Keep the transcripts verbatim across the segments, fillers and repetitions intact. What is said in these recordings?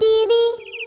تي في.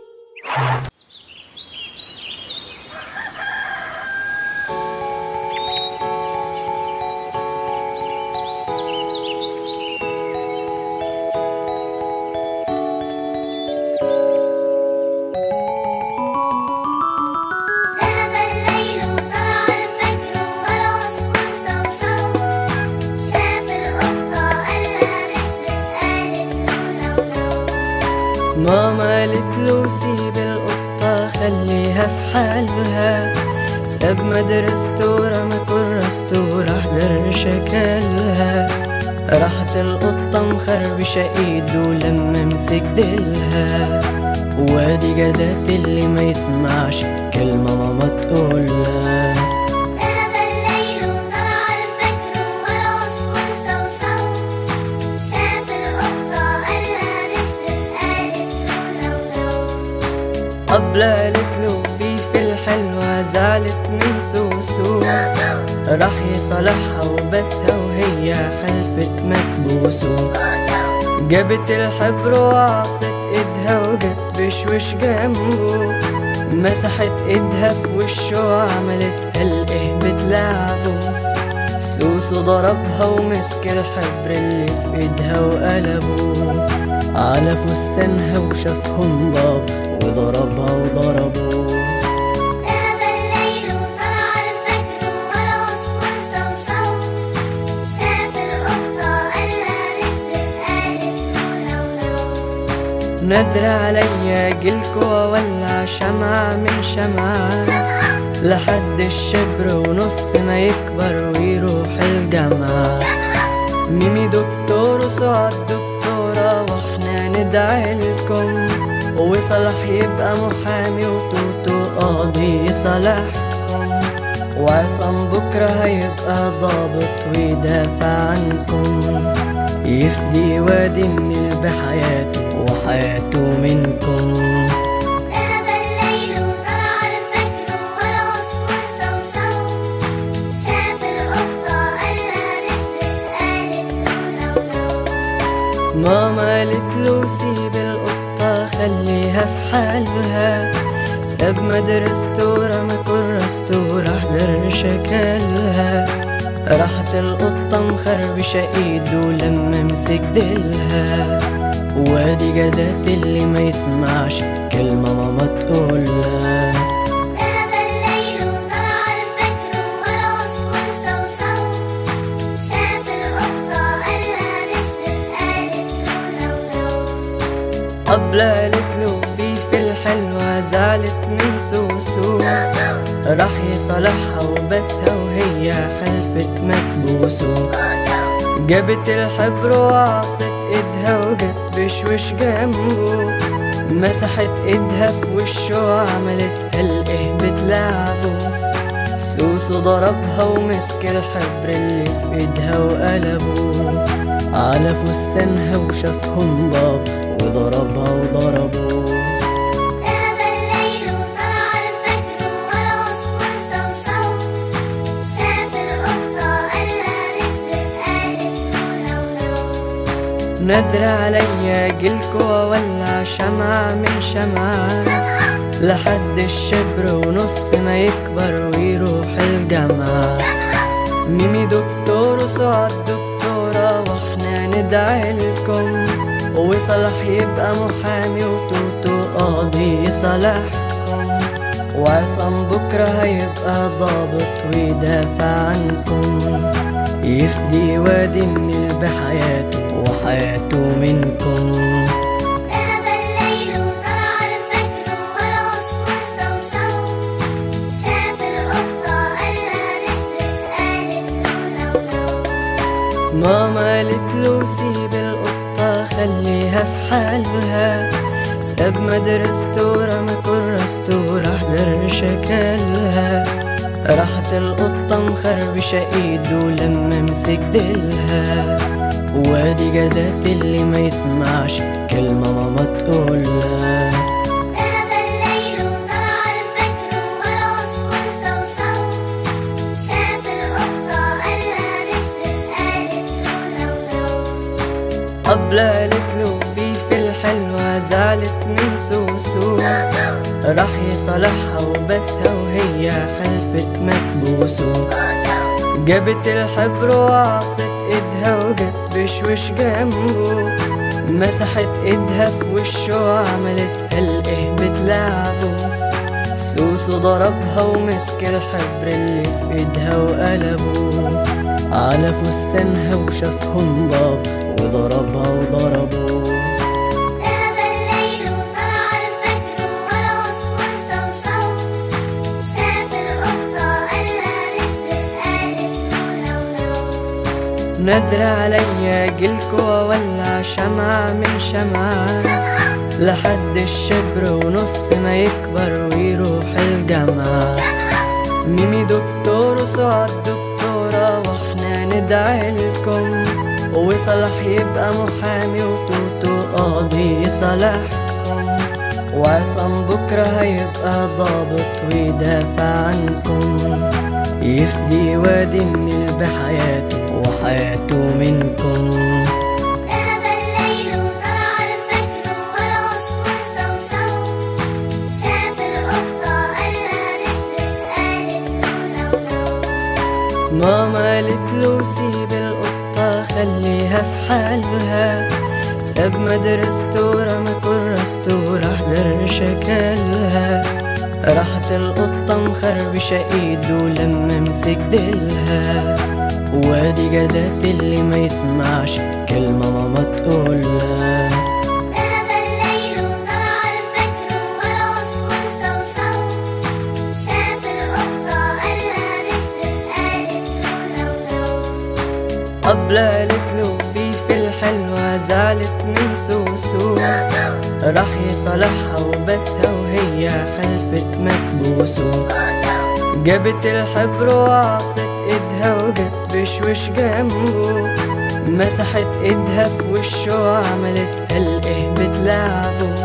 ماما قالت له سيب القطة خليها في حالها، ساب مدرسته رمى كراسته راح در شكلها. راحت القطة مخربشة ايده لما مسك ديلها، وادي جزات اللي ما يسمعش كلمة ماما تقولها. قبلة قالت له فيفي الحلوة زعلت من سوسو، راح يصالحها وبسها وهي حلفت مكبوسو. جابت الحبر وعصت ايدها وجت بشوش جنبه، مسحت ايدها في وشه وعملت قال ايه بتلعبه. سوسو ضربها ومسك الحبر اللي في ايدها وقلبه على فستانها وشافهم بابا وضربها وضربوه. ذهب الليل وطلع الفجر والعصفور صوصو، شاف القطة قالها رسبس قالت له لو لو. نادر عليا جيلكوا وولع شمعة من شمعة لحد الشبر ونص ما يكبر ويروح الجامعة. ميمي دكتور وسعاد دكتورة واحنا ندعي لكم، وصلاح يبقى محامي وتوتو قاضي يصالحكم، وعصام بكرة هيبقى ضابط ويدافع عنكم، يفدي وادي النيل بحياته وحياته منكم. ذهب الليل وطلع الفجر والعصفور صوصو، شاف القطة قالها رسبس قالت له لو لو. ماما قالت له سيب القطة خليها في حالها، ساب مدرسته رمى كراسته راح در شكلها. راحت القطة مخربشة ايده لما مسك ديلها، وادي جزات اللي ما يسمعش كلمة ماما تقولها. ذهب الليل وطلع الفجر والعصفور صوصو، شاف القطة قالها رسبس قالت له لو لو. قبلة قالت له فيفي الحلوة زعلت من سوسو، راح يصالحها وبسها وهي حلفت مكبوسو. جابت الحبر وعصت ايدها وجت بشوش جنبه، مسحت ايدها في وشه وعملت قال ايه بتلعبه. سوسو ضربها ومسك الحبر اللي في ايدها وقلبه على فستانها وشافهم بابا وضربها وضربوه. ذهب الليل وطلع الفجر والعصفور صوصو، شاف القطة قالها رسبس قالت له لو لو. نادر عليا جيلكوا وولع شمعة من شمعة لحد الشبر ونص ما يكبر ويروح الجامعة. ميمي دكتور وسعاد دكتورة واحنا ندعي لكم، وصلاح يبقى محامي وتوتو قاضي يصالحكم، وعصام بكرة هيبقى ضابط ويدافع عنكم، يفدي وادي النيل بحياته وحياته منكم. ذهب الليل وطلع الفجر والعصفور صوصو، شاف القطة قالها رسبس قالت له لو لو. ماما قالت له سيب القطة خليها في حالها، ساب مدرسته رمى كراسته راح در شكلها. راحت القطة مخربشة ايده لما مسك ديلها، وادي جزات اللي ما يسمعش كلمة ماما تقولها. ذهب الليل وطلع الفجر والعصفور صوصو، شاف القطة قالها رسبس قالت له لو لو. قبلة قالت له فيفي الحلوة الحلوة زعلت من سوسو، راح يصالحها وبسها وهي حلفت ما تبوسه. جابت الحبر وعصت ايدها وجت بشوش جنبه، مسحت ايدها في وشه وعملت قال ايه بتلعبه. سوسو ضربها ومسك الحبر اللي في ايدها وقلبه على فستانها وشافهم ضاب وضربها وضربه. ذهب الليل وطلع الفجر والعصفور صوصو، شاف القطة قالها رسرس قالت له لو لو. نادر عليا جيلكوا وولع شمعة من شمعة لحد الشبر ونص ما يكبر ويروح الجامعة. ميمي دكتور وسعاد دكتورة واحنا ندعي لكم، وصلاح يبقى محامي وتوتو قاضي يصالحكم، وعصام بكرة هيبقى ضابط ويدافع عنكم، يفدي وادي النيل بحياته وحياته منكم. ذهب الليل وطلع الفجر والعصفور صوصو، شاف القطة قالها رسرس قالت له لو لو. ماما قالت له سيب القطة خليها في حالها، ساب مدرسته ورمى كراسته وراح در شكلها. راحت القطة مخربشة ايده لما مسك ديلها، وادي جزات اللي ما يسمعش كلمة ماما تقولها. ذهب الليل وطلع الفجر والعصفور صوصو، شاف القطة قالها رسرس قالت له لو لو. قبل قالت له فيفي الحلوة زعلت من سوسو، راح يصالحها وبسها وهي حلفت ما تبوسه. جابت الحبر وعصت ايدها وجت بشوش جنبه، مسحت ايدها في وشه وعملت قال ايه بتلعبه.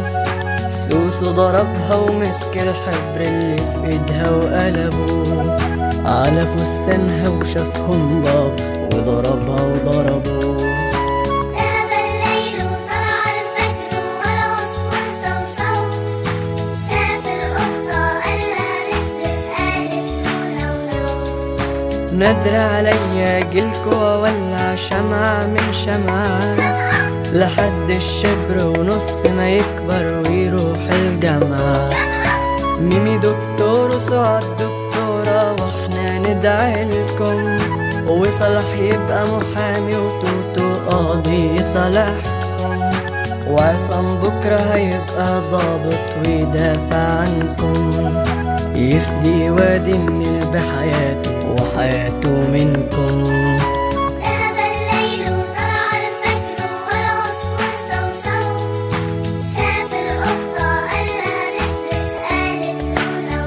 سوسو ضربها ومسك الحبر اللي في ايدها وقلبه على فستانها وشافهم ضاب وضربها وضربه. ذهب الليل وطلع الفجر والعصفور صوصو، شاف القطة قالها رسرس قالت له لو لو. نادر عليا جيلكوا وولع شمعة من شمعة لحد الشبر ونص ما يكبر ويروح الجامعة. ميمي دكتور وسعاد دكتورة واحنا ندعي لكم، وصلاح يبقى محامي وتوتو قاضي يصالحكم، وعصام بكرة هيبقى ضابط ويدافع عنكم، يفدي وادي النيل بحياته وحياته منكم. ذهب الليل وطلع الفجر والعصفور صوصو، شاف القطة قالها رسرس قالت له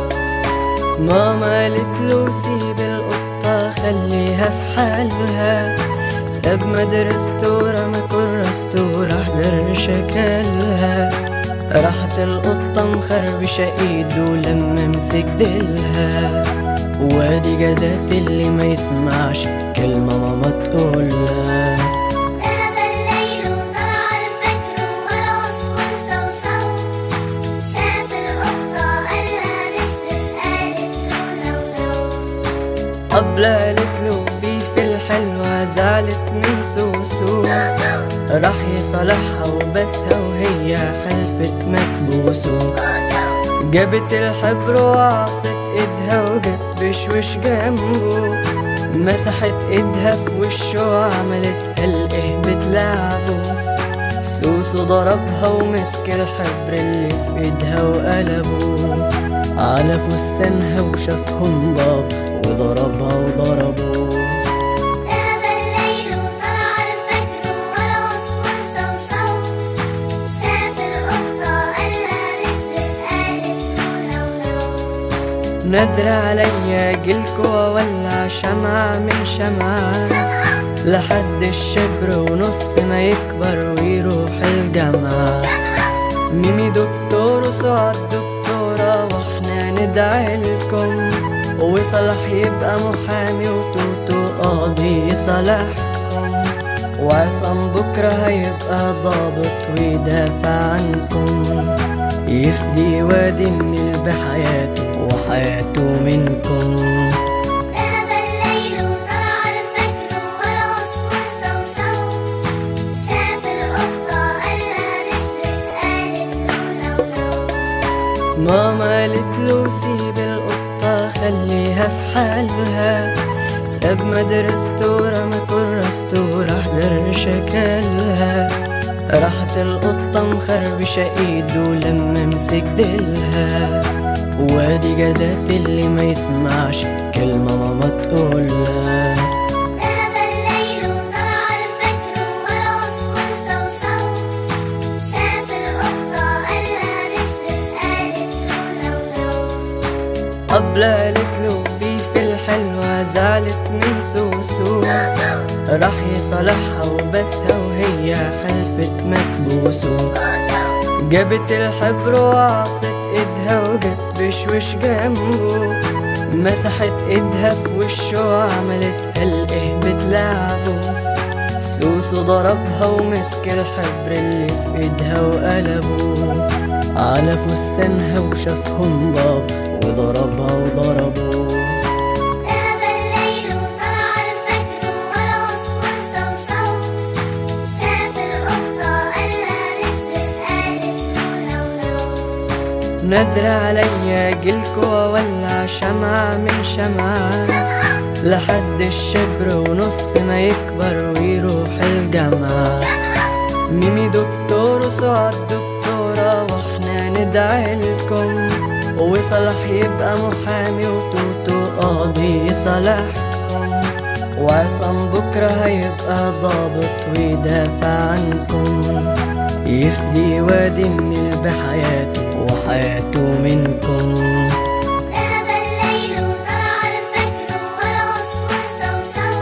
لو لو. ماما قالت له سيب القطة خليها في حالها، ساب مدرسته ورمى كراسته وراح در شكلها. راحت القطة مخربشة ايده لما مسك ديلها، وادي جزات اللي ما يسمعش كلمة ماما تقولها. ذهب الليل وطلع الفجر والعصفور صوصو، شاف القطة قالها رسرس قالت له لو لو. قبل قالت له فيفي الحلوة زعلت من سوسو، راح يصالحها وبسها وهي حلفت ما تبوسه. جابت الحبر وعصت ايدها وجت بشوش جنبه، مسحت ايدها في وشه وعملت قال ايه بتلعبه. سوسو ضربها ومسك الحبر اللي في ايدها وقلبه على فستانها وشافهم ضاب وضربها وضربه. ذهب الليل وطلع الفجر والعصفور صوصو، شاف القطة قالها رسرس قالت له لو لو. نادر عليا جيلكوا وولع شمعة من شمعة لحد الشبر ونص ما يكبر ويروح الجامعة. ميمي دكتور وسعاد دكتورة واحنا ندعي لكم، وصلاح يبقى محامي وتوتو قاضي يصالحكم، وعصام بكرة هيبقى ضابط ويدافع عنكم، يفدي وادي النيل بحياته وحياته منكم. ذهب الليل وطلع الفجر والعصفور صوصو، شاف القطة قالها رسرس قالت له لو لو. ماما قالت له سيب القطة خليها في حالها، ساب مدرسته ورمى كراسته وراح درش كلها. راحت القطة مخربشة ايده لما مسك ديلها، وادي جزات اللي ما يسمعش كلمة ماما تقولها. ذهب الليل وطلع الفجر والعصفور صوصو، شاف القطة قالها رسرس قالت له لو لو. قبل قالت له فيفي الحلوة زعلت من سوسو، راح يصالحها وبسها وهي حلفت ما تبوسه. جابت الحبر وعصت ايدها وجت بشوش جنبه، مسحت ايدها في وشه وعملت قلقه بتلعبه. سوسو ضربها ومسك الحبر اللي في ايدها وقلبه على فستانها وشافهم بابا وضربها وضربه. ذهب الليل وطلع الفجر والعصفور صوصو، شاف القطة قالها رسرس قالت له لو لو. نادر عليا جيلكوا وولع شمعة من شمعة، لحد الشبر ونص ما يكبر ويروح الجامعة. ميمي دكتور وسعاد دكتورة واحنا ندعي لكم، وصلاح يبقى محامي وتوتو قاضي يصالحكم، وعصام بكرة هيبقى ضابط ويدافع عنكم، يفدي وادي النيل بحياته وحياته منكم. ذهب الليل وطلع الفجر والعصفور صوصو،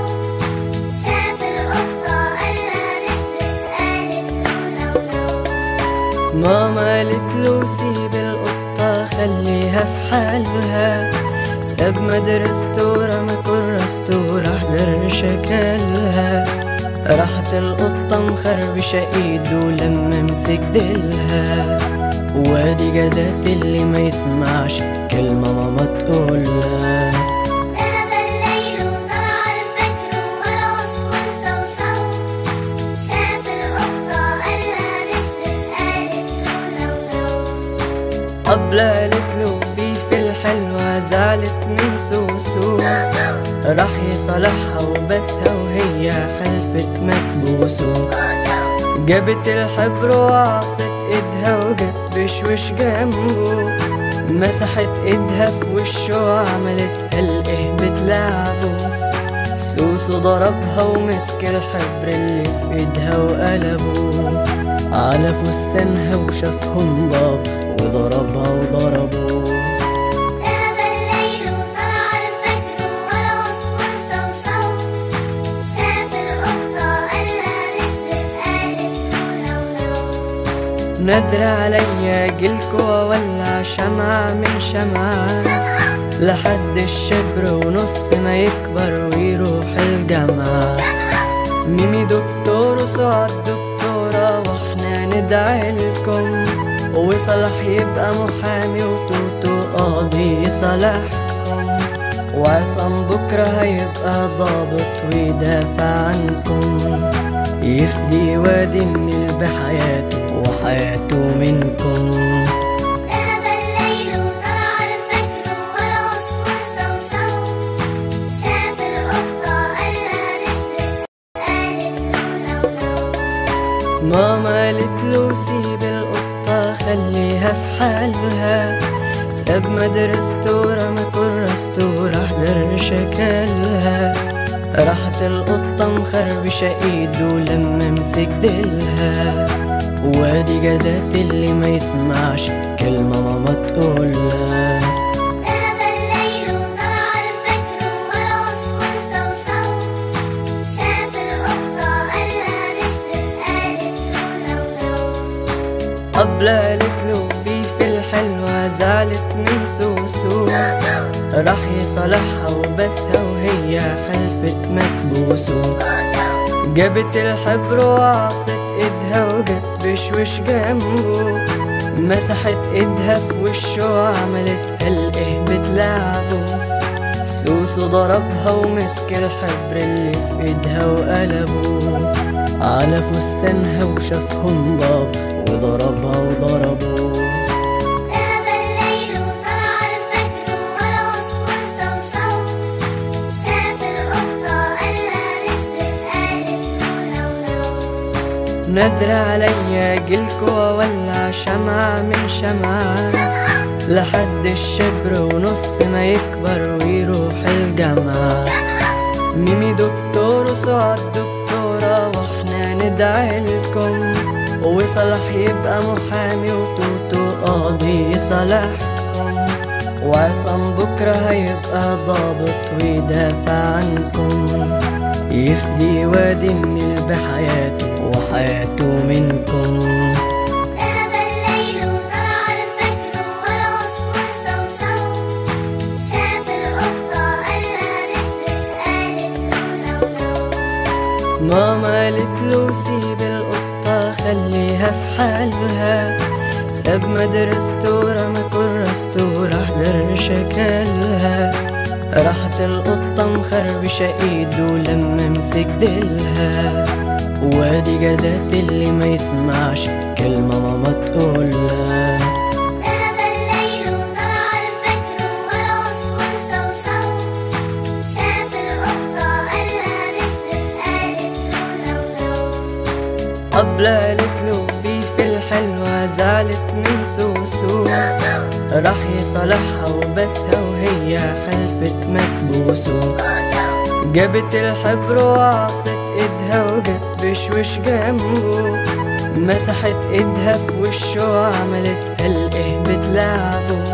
شاف القطة قالها رسرس قالت له لو لو. ماما قالت له سيب القطة خليها في حالها، ساب مدرسته ورمى كراسته وراح درش كلها. راحت القطة مخربشة ايده لما مسك ديلها، وادي جزات اللي ما يسمعش كلمة ماما تقولها. ذهب الليل وطلع الفجر والعصفور صوصو، شاف القطة قالها رسرس قالت له لو لو. قبل قالت له فيفي الحلوة زعلت من سوسو، راح يصالحها وبسها وهي حلفت ما تبوسه. جابت الحبر وعصت ايدها وجت بشوش جنبه، مسحت ايدها في وشه وعملت قلقه بتلعبه. سوسو ضربها ومسك الحبر اللي في ايدها وقلبه على فستانها وشافهم بابا وضربها وضربه. ذهب الليل وطلع الفجر والعصفور صوصو، شاف القطة قالها رسرس قالت له لو لو. نادر عليا جيلكوا وولع شمعة من شمعة، لحد الشبر ونص ما يكبر ويروح الجامعة. ميمي دكتور وسعاد دكتورة واحنا ندعي لكم، وصلاح يبقى محامي وتوتو قاضي يصالحكم، وعصام بكرة هيبقى ضابط ويدافع عنكم، يفدي وادي النيل بحياته وحياته منكم. ذهب الليل وطلع الفجر والعصفور صوصو، شاف القطة قالها رسرس قالت له لو لو. ماما قالت له سيب القطة خليها في حالها، ساب مدرسته ورمى كراسته وراح درش كلها. راحت القطة مخربشة ايده لما مسك ديلها، وادي جزات اللي ما يسمعش كلمة ماما تقولها. ذهب الليل وطلع الفجر والعصفور صوصو، شاف القطة قالها رسرس قالت له لو لو. قبل قالت له فيفي الحلوة زعلت من سوسو، راح يصالحها وبسها وهي حلفت ما تبوسه. جابت الحبر وعصت ايدها وجت بشوش جنبه، مسحت ايدها في وشه وعملت قال ايه بتلعبه. سوسو ضربها ومسك الحبر اللي في ايدها وقلبه على فستانها وشافهم باب وضربها وضربه. ذهب الليل وطلع الفجر والعصفور صوصو، شاف القطة قالها رسبس قالت له لو لو. نادر عليا جيلكوا وولع شمعة من شمعة لحد الشبر ونص ما يكبر ويروح الجامعة. ميمي دكتور وسعاد دكتورة واحنا ندعي لكم، وصلاح يبقى محامي وتوتو قاضي يصالحكم، وعصام بكرة هيبقى ضابط ويدافع عنكم، يفدي وادي النيل بحياته وحياته منكم. ذهب الليل وطلع الفجر والعصفور صوصو، شاف القطة قالها رسبس قالت له لو لو. ماما قالت له سيب القطة خليها في حالها، ساب مدرسته ورمى كراسته وراح جر شكلها. راحت القطة مخربشة ايده لما مسك ديلها، وادي جزات اللي ما يسمعش كلمة ماما تقولها. ذهب الليل وطلع الفجر والعصفور صوصو، شاف القطة قالها رسبس قالت له لو لو. قبل قالت له فيفي الحلوة زعلت من سوسو، راح يصالحها وبسها وهي حلفت مكبوسه. جابت الحبر وعصت ايدها وجت بشوش جنبه، مسحت ايدها في وشه وعملت قال ايه بتلعبه.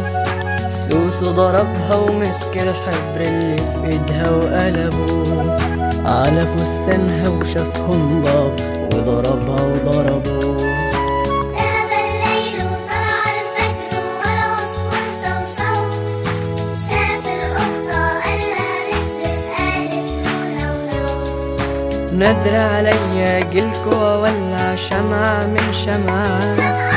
سوسو ضربها ومسك الحبر اللي في ايدها وقلبه على فستانها وشافهم باب وضربها وضربه. ذهب الليل وطلع الفجر والعصفور صوصو، شاف القطة قالها رسبس قالت له لو لو. نادر عليا جيلكوا وولع شمعة من شمعة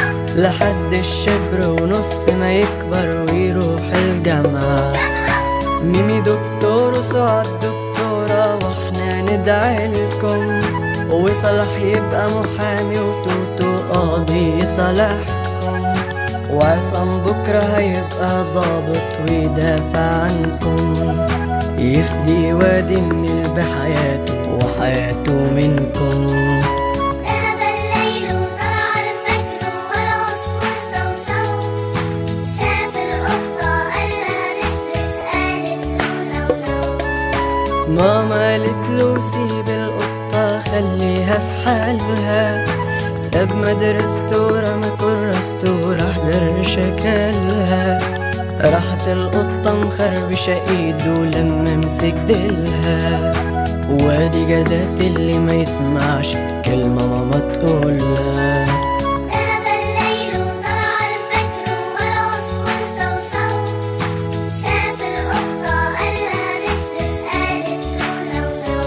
لحد الشبر ونص ما يكبر ويروح الجامعة. ميمي دكتور وسعاد دكتورة واحنا ندعي لكم، وصلاح يبقى محامي وتوتو قاضي يصالحكم، وعصام بكرة هيبقى ضابط ويدافع عنكم، يفدي وادي النيل بحياته وحياته منكم. ذهب الليل وطلع الفجر والعصفور صوصو، شاف القطة قالها رسبس قالت له لو لو. ماما قالت له سيب القطة خليها في حالها، ساب مدرسته ورمى كراسته وراح جر شكلها. راحت القطة مخربشة ايده لما مسك ديلها، وادي جزات اللي ما يسمعش كلمة ماما تقولها. ذهب الليل وطلع الفجر والعصفور صوصو، شاف القطة قالها رسبس قالت له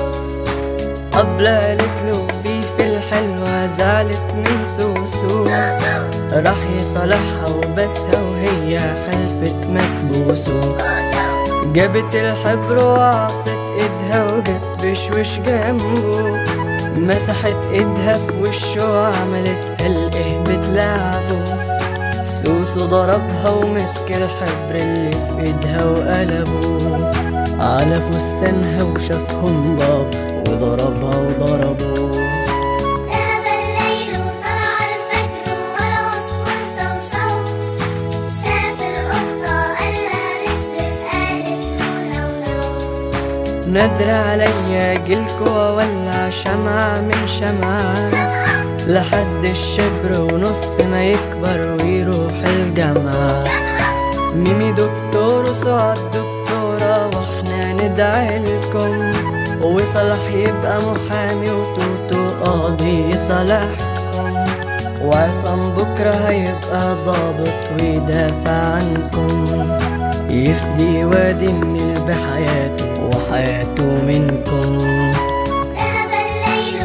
لو لو. قبل قالت له فيفي الحلوة زعلت من سوسو، راح يصالحها وبسها وهي حلفت مكبوسه. جابت الحبر وعصت ايدها وجت بشوش جنبه، مسحت ايدها في وشه وعملت قال ايه بتلعبه. سوسو ضربها ومسك الحبر اللي في ايدها وقلبه على فستانها وشافهم باب وضربها وضربه. ذهب الليل وطلع الفجر والعصفور صوصو، شاف القطة قالها رسبس قالت له لو لو. نادر عليا جيلكوا وولع شمعة من شمعة لحد الشبر ونص ما يكبر ويروح الجامعة. ميمي دكتور وسعاد دكتورة واحنا ندعي لكم، وصلاح يبقى محامي وتوتو قاضي يصالحكم، وعصام بكرة هيبقى ضابط ويدافع عنكم، يفدي وادي النيل بحياته وحياته منكم. ذهب الليل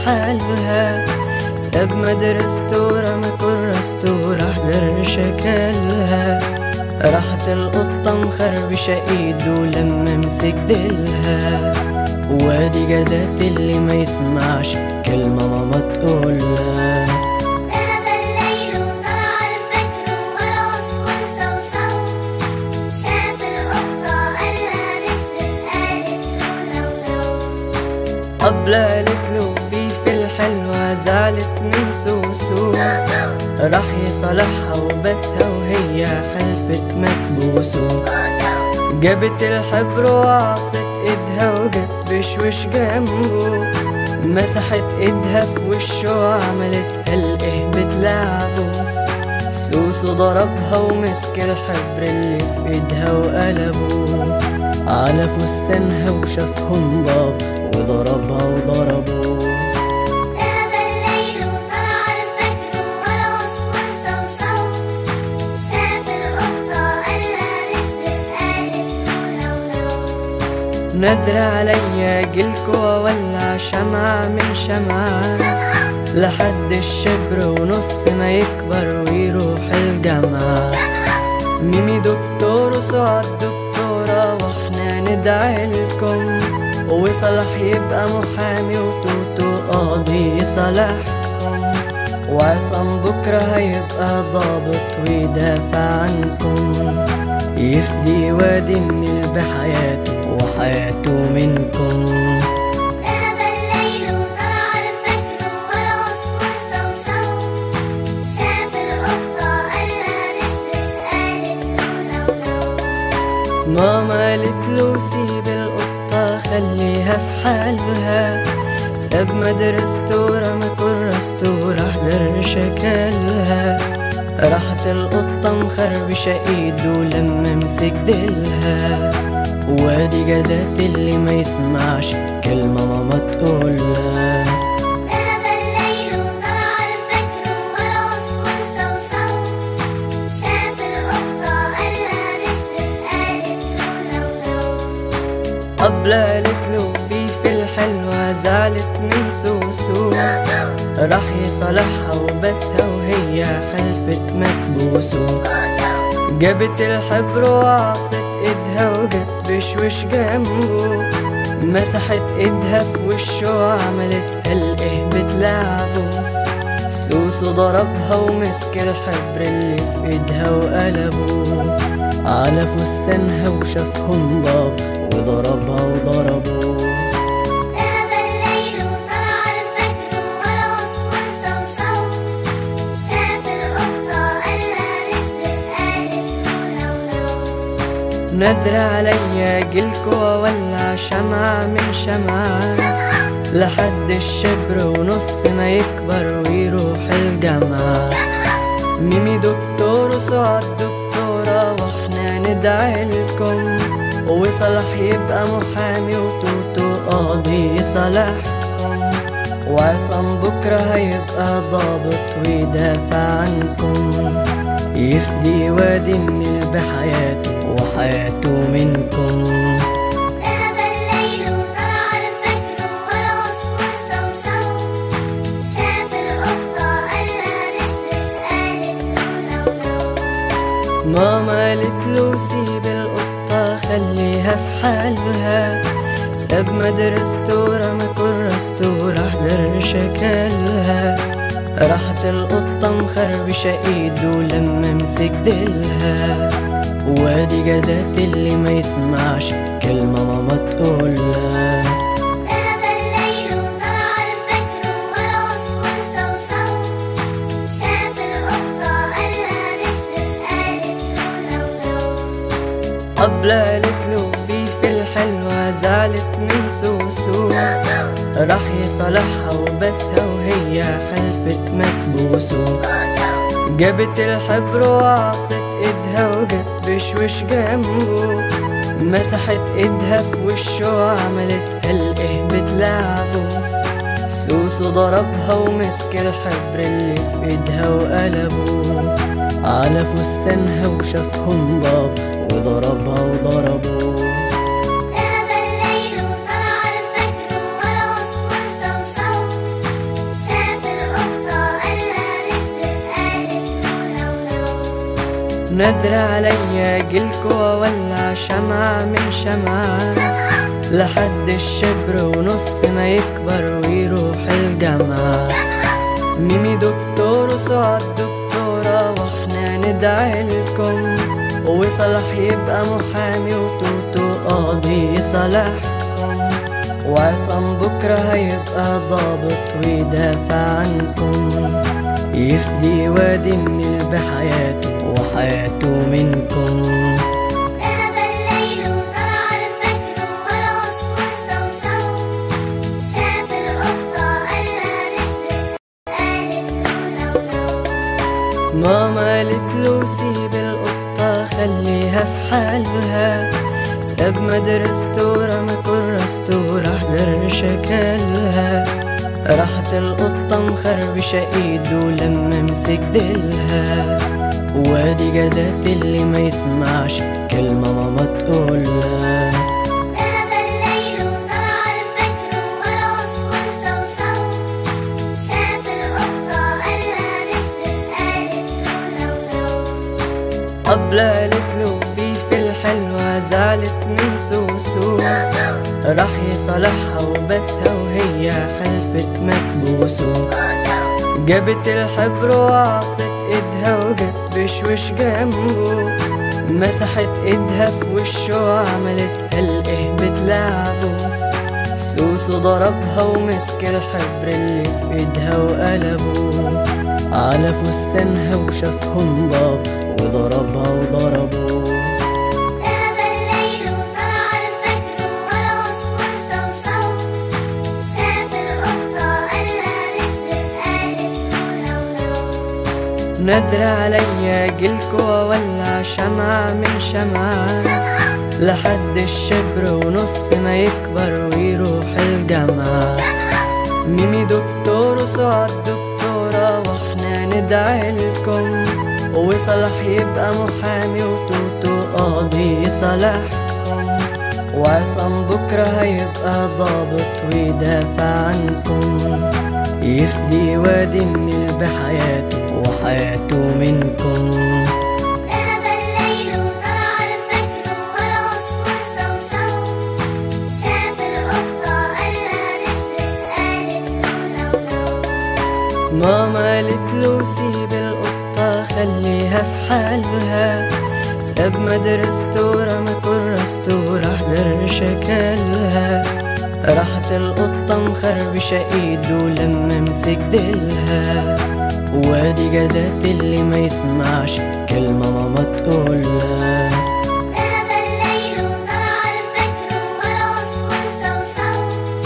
حالها، ساب مدرسته ورمى كراسته وراح جر شكلها. راحت القطة مخربشة ايده لما مسك ديلها، وادي جزات اللي ما يسمعش كلمة ماما تقولها. ذهب الليل وطلع الفجر والعصفور صوصو، شاف القطة قالها نسبس قالت له لو لو. قبل قالت له في الحلوة زعلت من سوسو، راح يصالحها وبسها وهي حلفت ما تبوسه. جابت الحبر وعصت ايدها وجت بشوش جنبه، مسحت ايدها في وشه وعملت قال ايه بتلعبه. سوسو ضربها ومسك الحبر اللي في ايدها وقلبه على فستانها وشافهم بابا وضربها وضربه. ذهب الليل وطلع الفجر والعصفور صوصو، شاف القطة قالها نسبس قالت له لو لو. نادر عليا جيلكوا وولع شمعة من شمعة لحد الشبر ونص ما يكبر ويروح الجامعة. ميمي دكتور وسعاد دكتورة واحنا ندعي لكم، وصلاح يبقى محامي وتوتو قاضي يصالحكم، وعصام بكرة هيبقى ضابط ويدافع عنكم، يفدي وادي النيل بحياته وحياته منكم. ذهب الليل وطلع الفجر والعصفور صوصو، شاف القطة قالها نسبس قالت له لو لو. ماما قالت له سيب القطة خليها في حالها، ساب مدرسته ورمى كراسته وراح جر شكلها. راحت القطة مخربشة ايده لما مسك ديلها، وادي جزات اللي ما يسمعش كلمة ماما تقولها. ذهب الليل وطلع الفجر والعصفور صوصو، شاف القطة قالها نسبس قالت له لو لو. قبل قالت له في الحلوة زعلت من سوسو، راح يصالحها وبسها وهي حلفت ما تبوسه. جابت الحبر وعصت ايدها وجت بشوش جنبه، مسحت ايدها في وشه وعملت قال ايه بتلعبه. سوسو ضربها ومسك الحبر اللي في ايدها وقلبه على فستانها وشافهم بابا وضربها وضربه. ذهب الليل وطلع الفجر والعصفور صوصو، شاف القطة قالها نسبس قالت له لو لو. نادر عليا جيلكوا وولع شمعة من شمعة لحد الشبر ونص ما يكبر ويروح الجامعة. ميمي دكتور وسعاد دكتورة واحنا ندعي لكم، وصلاح يبقى محامي وتوتو قاضي يصالحكم، وعصام بكرة هيبقى ضابط ويدافع عنكم، يفدي وادي النيل بحياته وحياته منكم. ذهب الليل وطلع الفجر والعصفور صوصو، شاف القطة قالها نسبس قالت له لو لو. ماما قالت له سيب القطة خليها في حالها، ساب مدرسته ورمى كراسته وراح جر شكلها. راحت القطة مخربشة ايده لما مسك ديلها، وادي جزات اللي ما يسمعش كلمة ماما تقولها. ذهب الليل وطلع الفجر والعصفور صوصو، شاف القطة قالها نسبس قالت له لو لو. قبل قالت له في الحلوة زعلت من سوسو، راح يصالحها وبسها وهي حلفت ما تبوسه. جابت الحبر وعصت ايدها وجت بشوش جنبه، مسحت ايدها في وشه وعملت قال ايه بتلعبه. سوسو ضربها ومسك الحبر اللي في ايدها وقلبه على فستانها وشافهم بابا وضربها وضربه. ذهب الليل وطلع الفجر والعصفور صوصو، نادر عليا جيلكوا وولع شمعة من شمعة لحد الشبر ونص ما يكبر ويروح الجامعة. ميمي دكتور وسعاد دكتورة واحنا ندعي لكم، وصلاح يبقى محامي وتوتو قاضي يصالحكم، وعصام بكرة هيبقى ضابط ويدافع عنكم، يفدي وادي النيل بحياته وحياته منكم. ذهب الليل وطلع الفجر والعصفور صوصو، شاف القطة قالها نسبس قالت له لو لو. ماما قالت له سيب القطة خليها في حالها، ساب مدرسته رمى كراسته راح در شكلها، راحت القطة مخربشة ايده لما مسك ديلها، وادي جزات اللي ما يسمعش كلمة ماما تقولها. ذهب الليل وطلع الفجر والعصفور صوصو، شاف القطة قالها نسبس قالت له لو لو. قبل قالت له فيفي الحلوة زعلت من سوسو، راح يصالحها وبسها وهي حلفت مكبوسه، جابت الحبر وعصت ايدها وجت بشوش جنبه، مسحت ايدها في وشه وعملت الايه بتلعبه، سوسو ضربها ومسك الحبر اللي في ايدها وقلبه على فستانها وشافهم باب وضربها وضربه. ذهب الليل وطلع الفجر والعصفور صوصو، شاف القطة قالها نسبس قالت له لو لو. نادر عليا جيلكوا وولع شمعة من شمعة لحد الشبر ونص ما يكبر ويروح الجامعة. ميمي دكتور وسعاد دكتورة واحنا ندعي لكم، وصلاح يبقى محامي وتوتو قاضي يصالحكم، وعصام بكرة هيبقى ضابط ويدافع عنكم، يفدي وادي النيل بحياته وحياته منكم. ذهب الليل وطلع الفجر والعصفور صوصو، شاف القطة قالها نسبس قالت له لو لو. ماما قالت له سيب القطة خليها في حالها، ساب مدرسته رمى كراسته راح در شكلها، راحت القطة مخربشة ايده لما مسك ديلها، وادي جزات اللي ما يسمعش كلمة ماما تقولها. ذهب الليل وطلع الفجر والعصفور صوصو،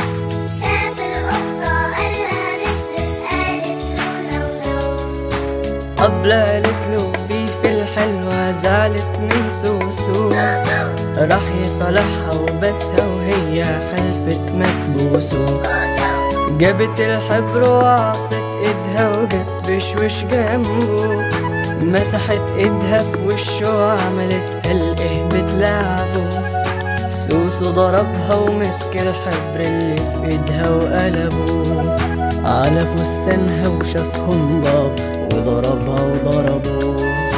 شاف القطة قالها نسبس قالت له لو لو. قبل قالت له فيفي الحلوة زعلت من سوسو، راح يصالحها وبسها وهي حلفت مكبوسه، جابت الحبر وعصت ايدها وجت بشوش جنبه، مسحت ايدها في وشه وعملت الايه بتلعبه، سوسو ضربها ومسك الحبر اللي في ايدها وقلبه على فستانها وشافهم باب وضربها وضربه.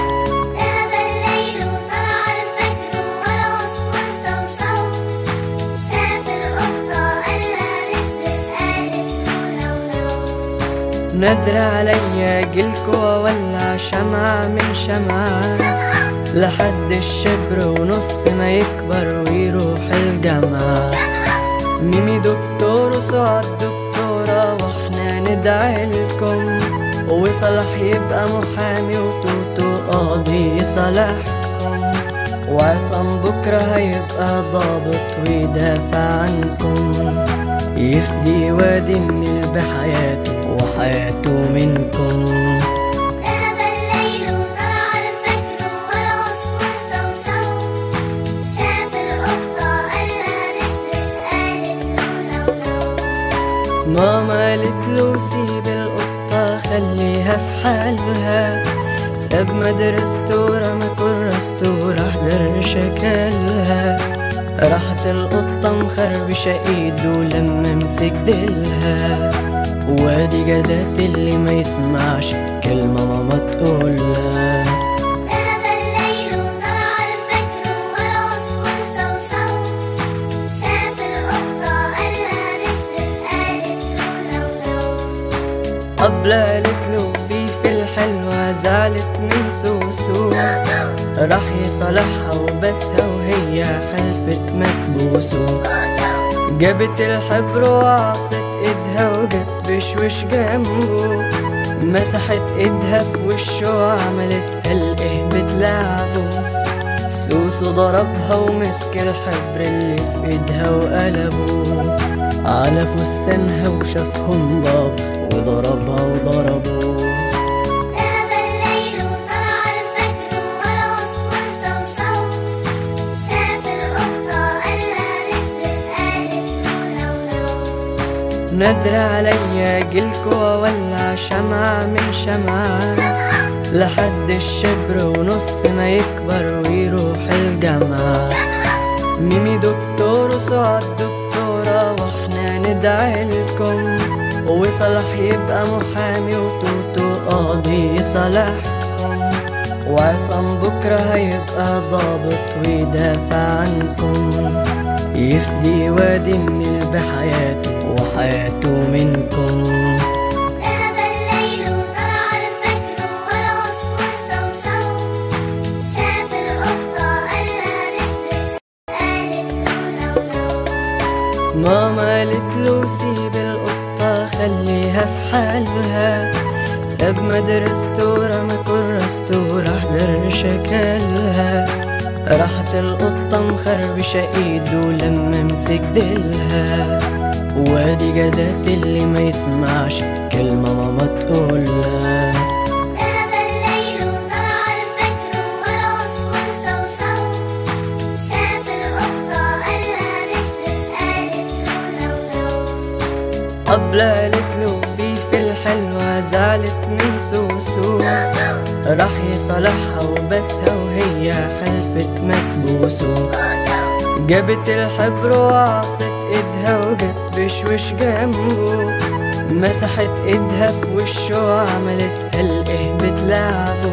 ذهب الليل وطلع الفجر والعصفور صوصو، شاف القطة قالها نسبس قالت له لو لو. نادر عليا جيلكوا وولع شمعة من شمعة لحد الشبر ونص ما يكبر ويروح الجامعة. ميمي دكتور وسعاد دكتورة واحنا ندعي لكم، وصلاح يبقى محامي وتوتو قاضي يصالحكم، وعصام بكرة هيبقى ضابط ويدافع عنكم، يفدي وادي النيل بحياته وحياته منكم. ذهب الليل وطلع الفجر والعصفور صوصو، شاف القطة قالها نسبس قالت له لو لو. ماما قالت له سيب القطة خليها في حالها، ساب مدرسته رمى كراسته راح در شكلها، راحت القطة مخربشة ايده لما مسك ديلها، وادي جزات اللي ما يسمعش كلمة ماما تقولها. ذهب الليل قبلت له في الحلوة زعلت من سوسو، راح يصالحها وبسها وهي حلفت ما تبوسه. جابت الحبر وعصت ايدها وجت بشوش جنبه، مسحت ايدها في وشه وعملت قال ايه بتلعبه. سوسو ضربها ومسك الحبر اللي في ايدها وقلبه على فستانها وشافهم بابا وضربها وضربه. ذهب الليل وطلع الفجر والعصفور صوصو، شاف القطة قالها رسبس قالت له لو لو. نادر عليا اجيلكوا واولع شمعة من شمعة لحد الشبر ونص ما يكبر ويروح الجامعة. ميمي دكتور وسعاد دكتورة واحنا ندعي لكم، وصلاح يبقى محامي وتوتو قاضي يصالحكم، وعصام بكرة هيبقى ضابط ويدافع عنكم، يفدي وادي النيل بحياته وحياته منكم. ذهب الليل وطلع الفجر والعصفور صوصو، شاف القطة قالها رسبس قالت له لو لو. ماما قالت له سيب القطة خليها في حالها، ساب مدرسته ورمى كراسته راح للرشا كلها. راحت القطة مخربشة ايده لما مسك ديلها، وادي جزات اللي ما يسمعش كلمة ماما تقولها. ذهب الليل وطلع الفجر والعصفور صوصو، شاف القطة قالها رسبس قالت له لو لو. قبلت له في الحلوة زعلت من سوسو، راح يصالحها وبسها وهي حلفت ما تبوسه. جابت الحبر وعصت ايدها وجت بشوش جنبه، مسحت ايدها في وشه وعملت قال ايه بتلعبه.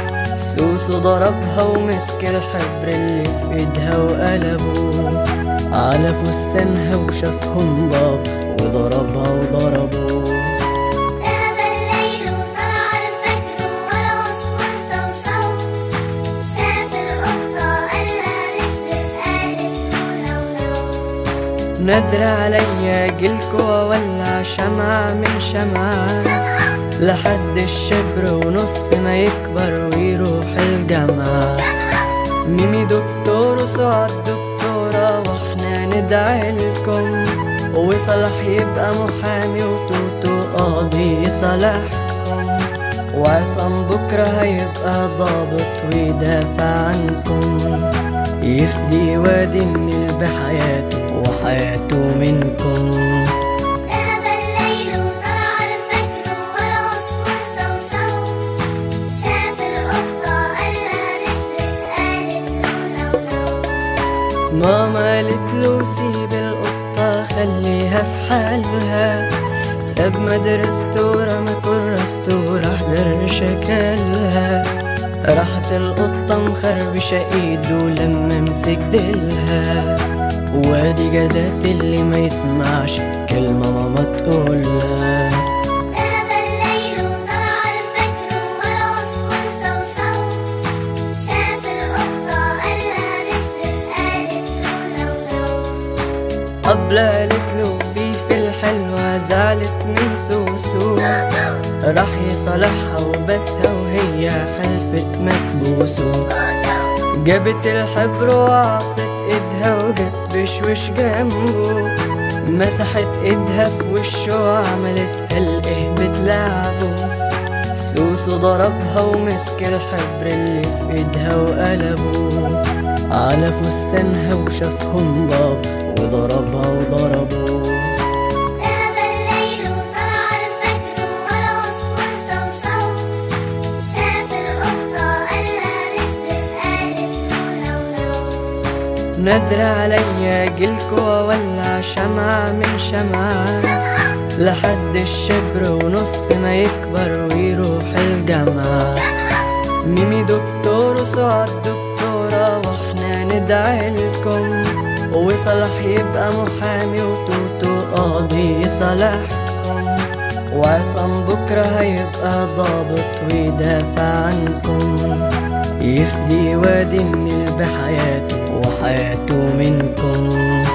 سوسو ضربها ومسك الحبر اللي في ايدها وقلبه على فستانها وشافهم بابا وضربها وضربه. ذهب الليل وطلع الفجر والعصفور صوصو، شاف القطة قالها رسبس قالت له لو لو. نادر عليا اجيلكوا واولع شمعة من شمعة لحد الشبر ونص ما يكبر ويروح الجامعة. ميمي دكتور وسعاد دكتورة واحنا ندعي لكم، وصلاح يبقى محامي وتوتو قاضي يصالحكم، وعصام بكرة هيبقى ضابط ويدافع عنكم، يفدي وادي النيل بحياته وحياته منكم. ذهب الليل وطلع الفجر والعصفور صوصو، شاف القطة قالها رسبس قالت له لو لو. ماما قالت له سيب القطة خليها في حالها، ساب مدرسته ورمى كراسته راح للرشا كلها. راحت القطة مخربشة ايده لما مسك ديلها، وادي جزات اللي ما يسمعش كلمة ماما تقولها. ذهب الليل وطلع الفجر والعصفور صوصو، شاف القطة قالها رسبس قالت له لو لو. قبلت له في الحلوة زعلت من سوسو، راح يصالحها وبسها وهي حلفت ما تبوسه. جابت الحبر وعصت ايدها وجت بشوش جنبه، مسحت ايدها في وشه وعملت قال ايه بتلعبه. سوسو ضربها ومسك الحبر اللي في ايدها وقلبه على فستانها وشافهم بابا وضربها وضربه. ذهب الليل وطلع الفجر والعصفور صوصو، شاف القطة قالها رسبس قالت له لو لو. نادر عليا اجيلكوا واولع شمعة من شمعة لحد الشبر ونص ما يكبر ويروح الجامعة. ميمي دكتور وسعاد دكتورة واحنا ندعي لكم، وصلاح يبقى محامي وتوتو قاضي يصالحكم، وعصام بكرة هيبقى ضابط ويدافع عنكم، يفدي وادي النيل بحياته وحياته منكم.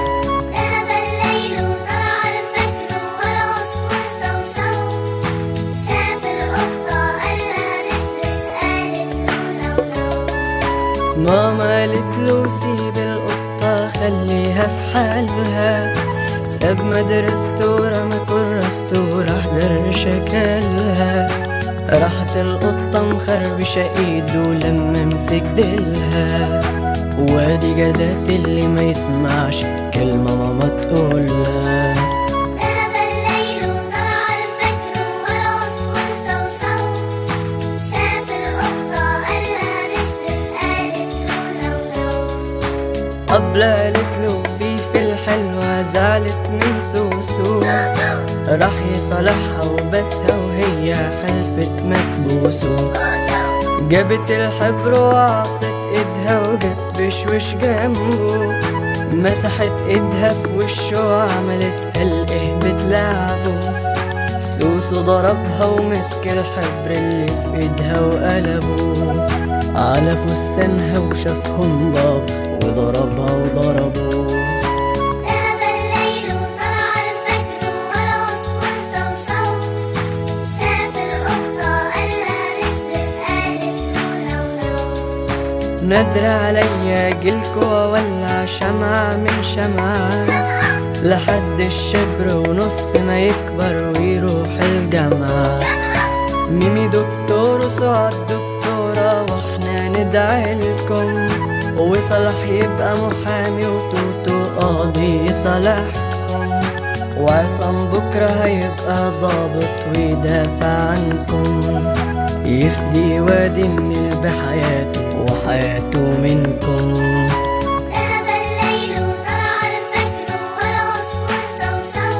ذهب الليل وطلع الفجر والعصفور صوصو، شاف القطة قالها رسرس قالت له لو لو. ماما قالت له سيب القطة خليها في حالها، ساب مدرسته ورمى كراسته وراح در شكلها. راحت القطة مخربشة ايده لما مسك ديلها، وادي جزات اللي ما يسمعش كلمة ماما تقولها. ذهب الليل وطلع الفجر والعصفور صوصو، شاف القطة قالها رسرس قالت له لو لو. أبلة قالت له فيفي الحلوة زعلت من سوسو، راح يصالحها وبسها وهي حلفت ما تبوسه. جابت الحبر وعصت ايدها وجت بشوش جنبه، مسحت ايدها في وشه وعملت الايه بتلعبه. سوسو ضربها ومسك الحبر اللي في ايدها وقلبه على فستانها وشافهم بابا وضربها وضربه. ذهب الليل وطلع الفجر والعصفور صوصو، شاف القطة قالها رسرس قالت له لو لو. نادر عليا جيلكوا وولع شمعة من شمعة، لحد الشبر ونص ما يكبر ويروح الجامعة. ميمي دكتور وسعاد دكتورة واحنا ندعي لكم، وصلاح يبقى محامي وتوتو قاضي يصالحكم، وعصام بكرة هيبقى ضابط ويدافع عنكم، يفدي وادي النيل بحياته وحياته منكم. ذهب الليل وطلع الفجر والعصفور صوصو،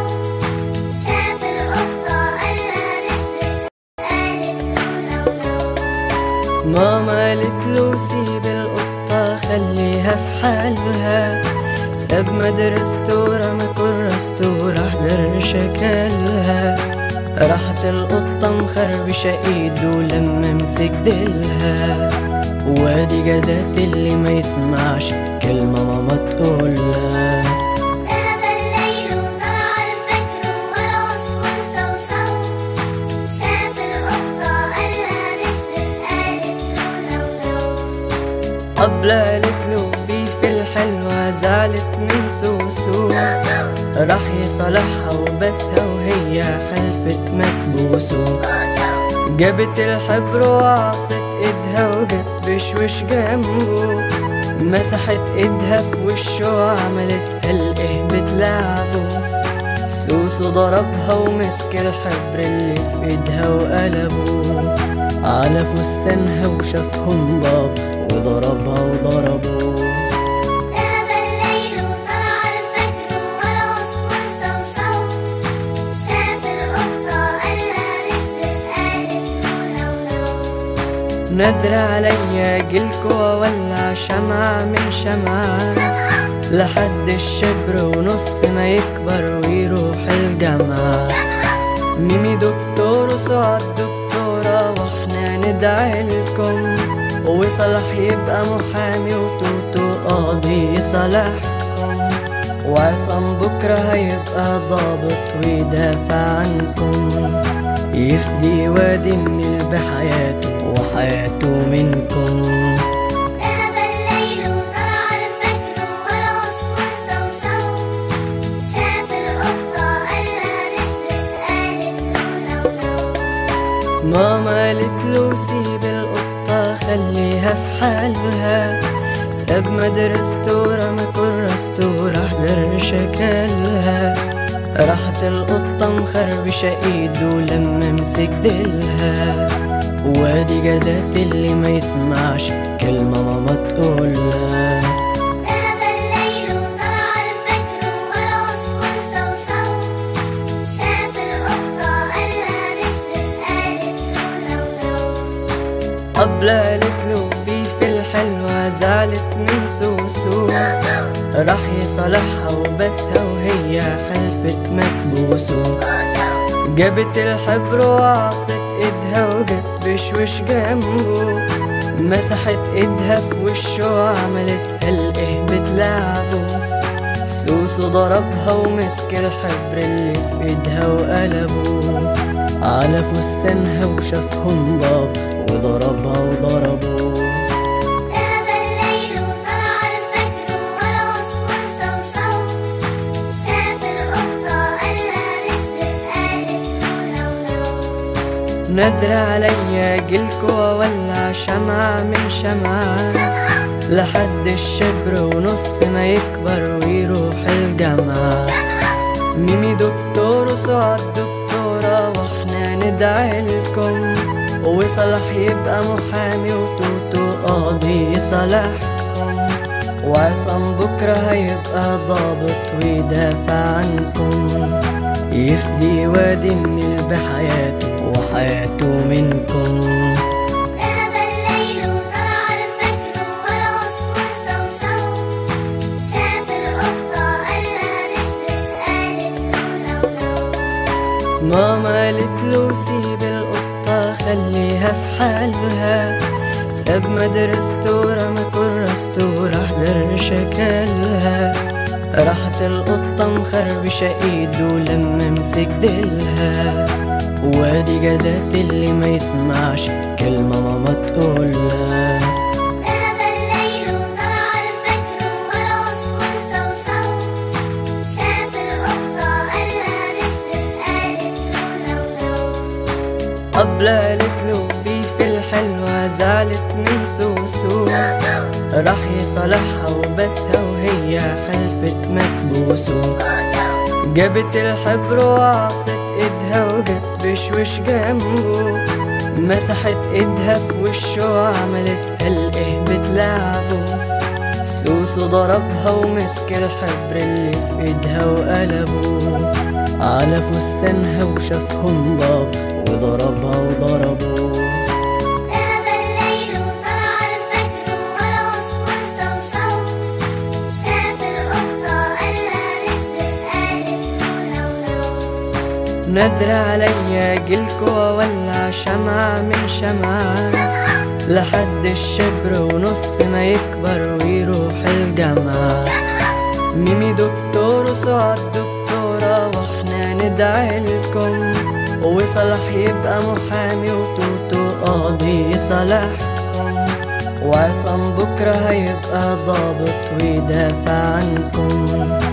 شاف القطة قالها رسرس قالت له لو لو. ماما قالت له سيب القطة خليها في حالها، ساب مدرسته ورمى كراسته وراح در شكلها. راحت القطة مخربشة ايده لما مسك ديلها، وادي جزات اللي ما يسمعش كلمة ماما تقولها. ذهب الليل وطلع الفجر والعصفور صوصو، شاف القطة قالها رسرس قالت له لو لو. أبلة قالت له فيفي الحلوة زعلت من سوسو، راح يصالحها وبسها وهي حلفت ما تبوسه. جابت الحبر وعصت ايدها وجت بشوش جنبه، مسحت ايدها في وشه وعملت الايه بتلعبه. سوسو ضربها ومسك الحبر اللي في ايدها وقلبه على فستانها وشافهم بابا وضربها وضربه. ذهب الليل وطلع الفجر والعصفور صوصو، شاف القطة قالها رسرس قالت له لو لو. نادر عليا جيلكوا وولع شمعة من شمعة، لحد الشبر ونص ما يكبر ويروح الجامعة. ميمي دكتور وسعاد دكتورة واحنا ندعي لكم، وصلاح يبقى محامي وتوتو قاضي يصالحكم، وعصام بكرة هيبقى ضابط ويدافع عنكم، يفدي وادي النيل بحياته وحياته منكم. ذهب الليل وطلع الفجر والعصفور صوصو، شاف القطة قالها رسرس قالت له لو لو. ماما قالت له سيب القطة خليها في حالها، ساب مدرسته ورمى كراسته وراح در شكلها. راحت القطة مخربشة ايده لما مسك ديلها، وادي جزات اللي ما يسمعش كلمة ماما تقولها. ذهب الليل وطلع الفجر والعصفور صوصو، شاف القطة قالها رسرس قالت له لو لو. أبلة قالت له فيفي الحلوة زعلت من سوسو، راح يصالحها وبسها وهي حلفت ما تبوسه. جابت الحبر وعصت ايدها وجت بشوش جنبه، مسحت ايدها في وشه وعملت قال ايه بتلعبه. سوسو ضربها ومسك الحبر اللي في ايدها وقلبه على فستانها وشافهم باب وضربها وضربه. ذهب الليل وطلع الفجر والعصفور صوصو، شاف القطة قالها رسبت قالت له لو لو. نادر عليا جيلكوا وولع شمعة من شمعة لحد الشبر ونص ما يكبر ويروح الجامعة. ميمي دكتور وسعاد دكتورة واحنا ندعي لكم، وصلاح يبقى محامي وتوتو قاضي يصالحكم، وعصام بكرة هيبقى ضابط ويدافع عنكم، يفدي وادي النيل بحياته وحياته منكم. ذهب الليل وطلع الفجر والعصفور صوصو، شاف القطة قالها رسبت قالت له لو لو. ماما قالت له سيب القطة خليها في حالها، ساب مدرسته ورمى كراسته وراح در شكلها. راحت القطة مخربشة ايده لما مسك ديلها، وادي جزات اللي ما يسمعش كلمة ماما تقولها. ذهب الليل وطلع الفجر والعصفور صوصو، شاف القطة قالها رسبت قالت له لو لو. قبل قالت له فيفي الحلوة زعلت من سوسو، راح يصالحها وبسها وهي حلفت مكبوسه. جابت الحبر وعصت ايدها وجت بشوش جنبه، مسحت ايدها في وشه وعملت قال ايه بتلعبه. سوسو ضربها ومسك الحبر اللي في ايدها وقلبه على فستانها وشافهم باب وضربها وضربه. ذهب الليل وطلع الفجر والعصفور صوصو، شاف القطة قالها رسبت قالت له لو لو. نادر عليا جيلكوا وولع شمعة من شمعة لحد الشبر ونص ما يكبر ويروح الجامعة. ميمي دكتور وسعاد دكتورة واحنا ندعي لكم، وصلاح يبقى محامي وتوتو قاضي يصالحكم، وعصام بكرة هيبقى ضابط ويدافع عنكم،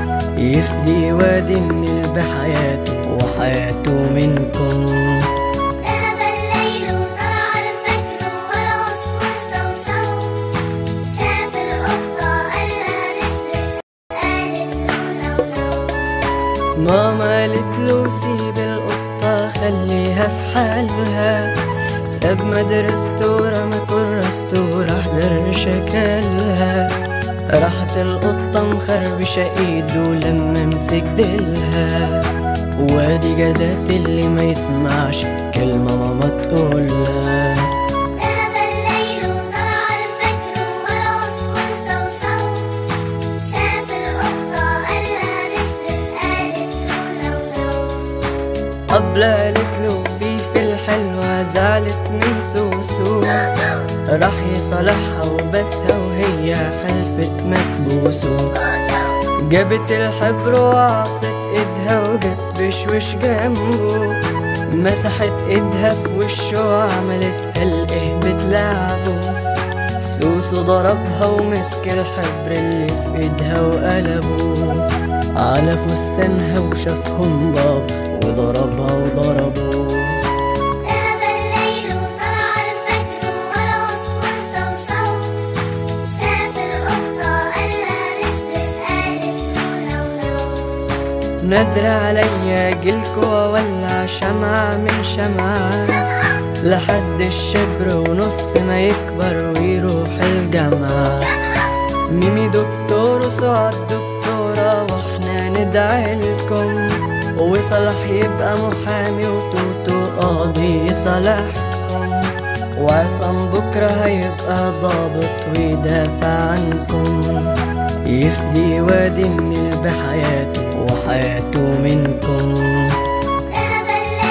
يفدي وادي النيل بحياته وحياته منكم. ذهب الليل وطلع الفجر والعصفور صوصو، شاف القطة قالها رسبت قالت له لو لو. ماما قالت له سيب القطة خليها في حالها، ساب مدرسته ورمى كراسته وراح در شكلها. راحت القطة مخربشة ايده لما مسك ديلها، وادي جزات اللي ما يسمعش كلمة ماما تقولها. ذهب الليل وطلع الفجر والعصفور صوصو، شاف القطة قالها رسبت قالت له لو لو. قبل قالت له فيفي الحلوة زعلت من سوسو، راح يصالحها وبسها وهي حلفت مكبوسه. جابت الحبر وعصت ايدها وجت بشوش جنبه، مسحت ايدها في وشه وعملت قال ايه بتلعبه. سوسو ضربها ومسك الحبر اللي في ايدها وقلبه على فستانها وشافهم باب وضربها وضربه. ذهب الليل وطلع الفجر والعصفور صوصو، شاف القطة قالها رسبت قالت له لو لو. نادر عليا جيلكوا وولع شمعة من شمعة لحد الشبر ونص ما يكبر ويروح الجامعة. ميمي دكتور وسعاد دكتورة واحنا ندعي لكم، وصلاح يبقى محامي وتوتو قاضي يصالحكم، وعصام بكرة هيبقى ضابط ويدافع عنكم، يفدي وادي النيل بحياته وحياته منكم. ذهب الليل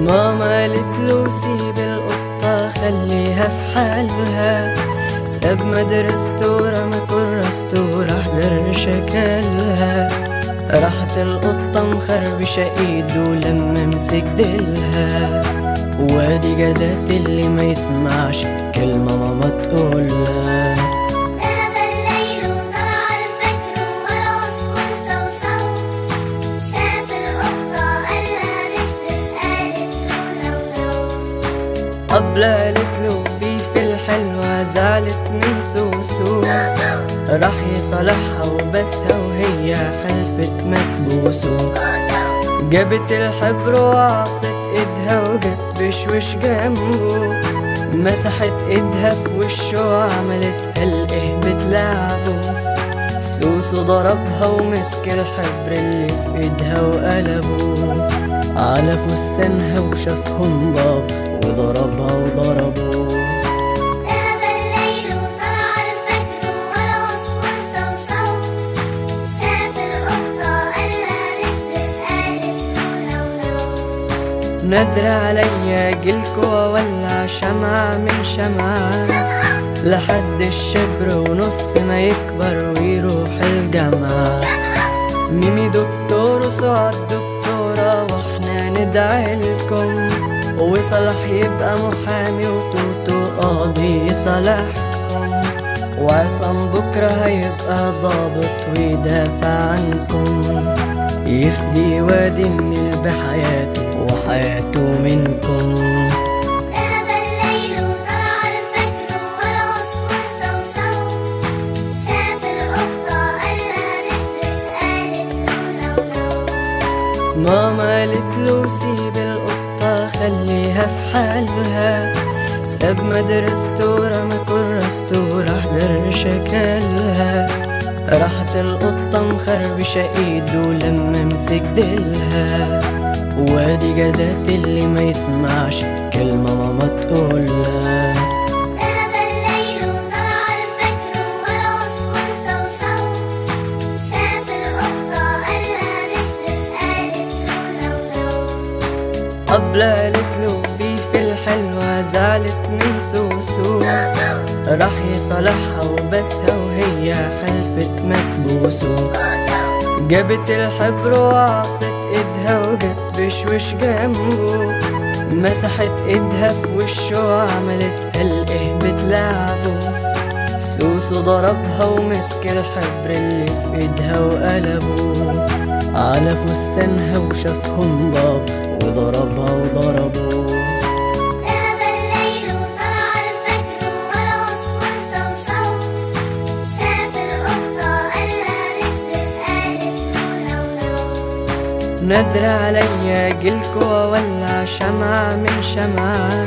ماما قالت له سيب القطة خليها في حالها، ساب مدرسته ورمى كراسته وراح للرشاكلها. راحت القطة مخربشة ايده لما مسك ديلها، وادي جزات اللي ما يسمعش كلمة ماما تقولها. ذهب الليل وطلع الفجر والعصفور صوصو، شاف القطة قالها رسرس قالت له لو لو. قبل قالت له فيفي الحلوة زعلت من سوسو، راح يصالحها وبسها وهي حلفت ما تبوسه. جابت الحبر وعصت ايدها وجت بشوش جنبه، مسحت ايدها في وشه وعملت قال ايه بتلعبه. سوسو ضربها ومسك الحبر اللي في ايدها وقلبه على فستانها وشافهم باب وضربها وضربه. ذهب الليل وطلع الفجر والعصفور صوصو، شاف القطة قالها رسرس قالت له لو لو. نادر عليا جيلكوا واولع شمعة من شمعة لحد الشبر ونص ما يكبر ويروح الجامعة. ميمي دكتور وسعاد دكتورة واحنا ندعي لكم، وصلاح يبقى محامي وتوتو قاضي يصالحكم، وعصام بكرة هيبقى ضابط ويدافع عنكم، يفدي وادي النيل بحياته وحياته منكم. ذهب الليل وطلع الفجر والعصفور صوصو، شاف القطة قالها رسرس قالت له لو لو. ماما قالت له سيب القطة خليها في حالها، ساب مدرسته ورمى كراسته وراح للرشاكلها. راحت القطة مخربشة ايده لما مسك ديلها، وادي جزات اللي ما يسمعش كلمة ماما تقولها. ذهب الليل وطلع الفجر والعصفور صوصو، شاف القطة قالها رسرس قالت له لو لو. قبل قالت له فيفي الحلوة زعلت من سوسو، راح يصالحها وبسها وهي حلفت ما تبوسه. جابت الحبر وعصت ايدها وجت بشوش جنبه، مسحت ايدها في وشه وعملت قال ايه بتلعبه. سوسو ضربها ومسك الحبر اللي في ايدها وقلبه على فستانها وشافهم باب وضربها وضربه. ذهب الليل وطلع الفجر والعصفور صوصو، شاف القطة قالها رسرس قالت له لو لو. نادر عليا جيلكوا واولع شمعة من شمعة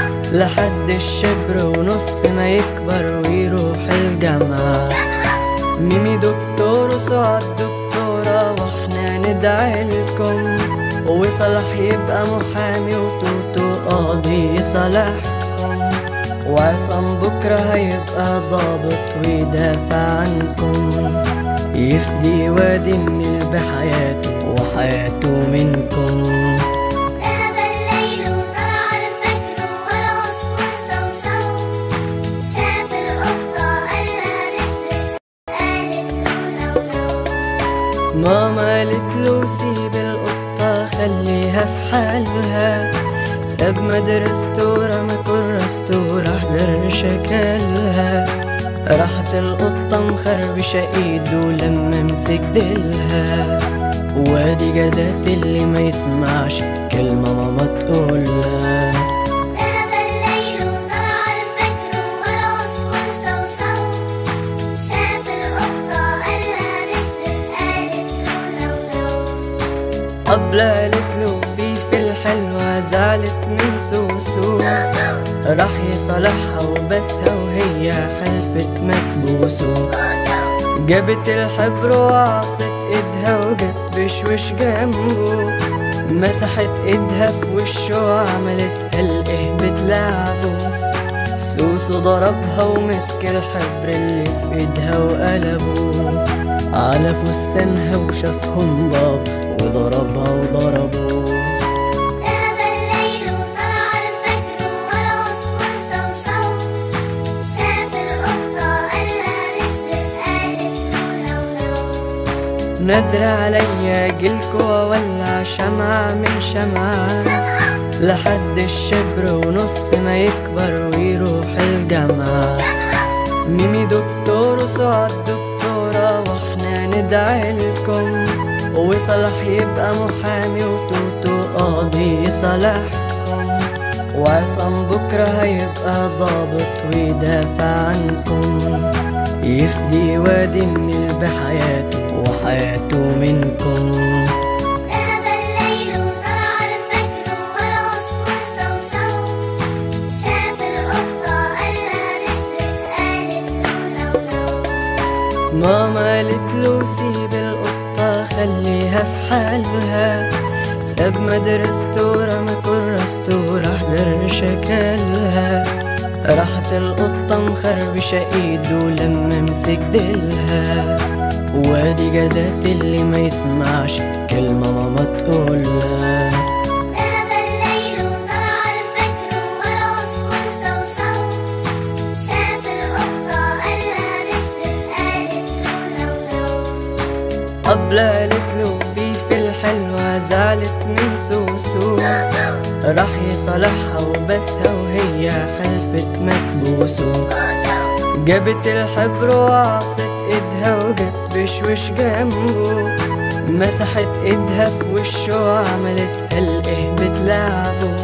لحد الشبر ونص ما يكبر ويروح الجامعة. ميمي دكتور وسعاد دكتورة واحنا ندعي لكم، وصلاح يبقى محامي وتوتو قاضي يصالحكم، وعصام بكرة هيبقى ضابط ويدافع عنكم، يفدي وادي النيل بحياته وحياته منكم. ذهب الليل وطلع الفجر والعصفور صوصو، شاف القطة قالها رسرس قالت له لو لو. ماما قالت له سيب القطة خليها في حالها، ساب مدرسته ورمى كراسته وراح للرشاكلها. راحت القطة مخربشة ايده لما مسك ديلها، وادي جزات اللي ما يسمعش كلمة ماما تقولها. ذهب الليل وطلع الفجر والعصفور صوصو، شاف القطة قالها رسرس قالت له لو لو. قبل قالت له فيفي الحلوة زعلت من سوسو، راح يصالحها وبسها وهي حلفت ما تبوسه. جابت الحبر وعصت ايدها وجت بشوش جنبه، مسحت ايدها في وشه وعملت قال ايه بتلعبه. سوسو ضربها ومسك الحبر اللي في ايدها وقلبه على فستانها وشافهم باب وضربها وضربه. ذهب الليل نادر عليا جيلكوا وولع شمعة من شمعة لحد الشبر ونص ما يكبر ويروح الجامعة. ميمي دكتور وسعاد دكتورة واحنا ندعي لكم، وصلاح يبقى محامي وتوتو قاضي يصالحكم، وعصام بكرة هيبقى ضابط ويدافع عنكم، يفدي وادي النيل بحياته وحياته منكم. ذهب الليل وطلع الفجر والعصفور صوصو، شاف القطة قالها رسرس قالت له لو لو. ماما قالت له سيب القطة خليها في حالها، ساب مدرسته رمى كراسته راح در شكلها، راحت القطة مخربشة ايده لما مسك ديلها، وادي جزات اللي ما يسمعش كلمة ماما تقولها. ذهب الليل وطلع الفجر والعصفور صوصو، شاف القطة قالها رسرس قالت له لو لو. قبل قالت له فيفي الحلوة زعلت من سوسو، راح يصالحها وبسها وهي حلفت مكبوسه، جابت الحبر وعصت ايدها وجت بشوش جنبه، مسحت ايدها في وشه وعملت قال ايه بتلعبه،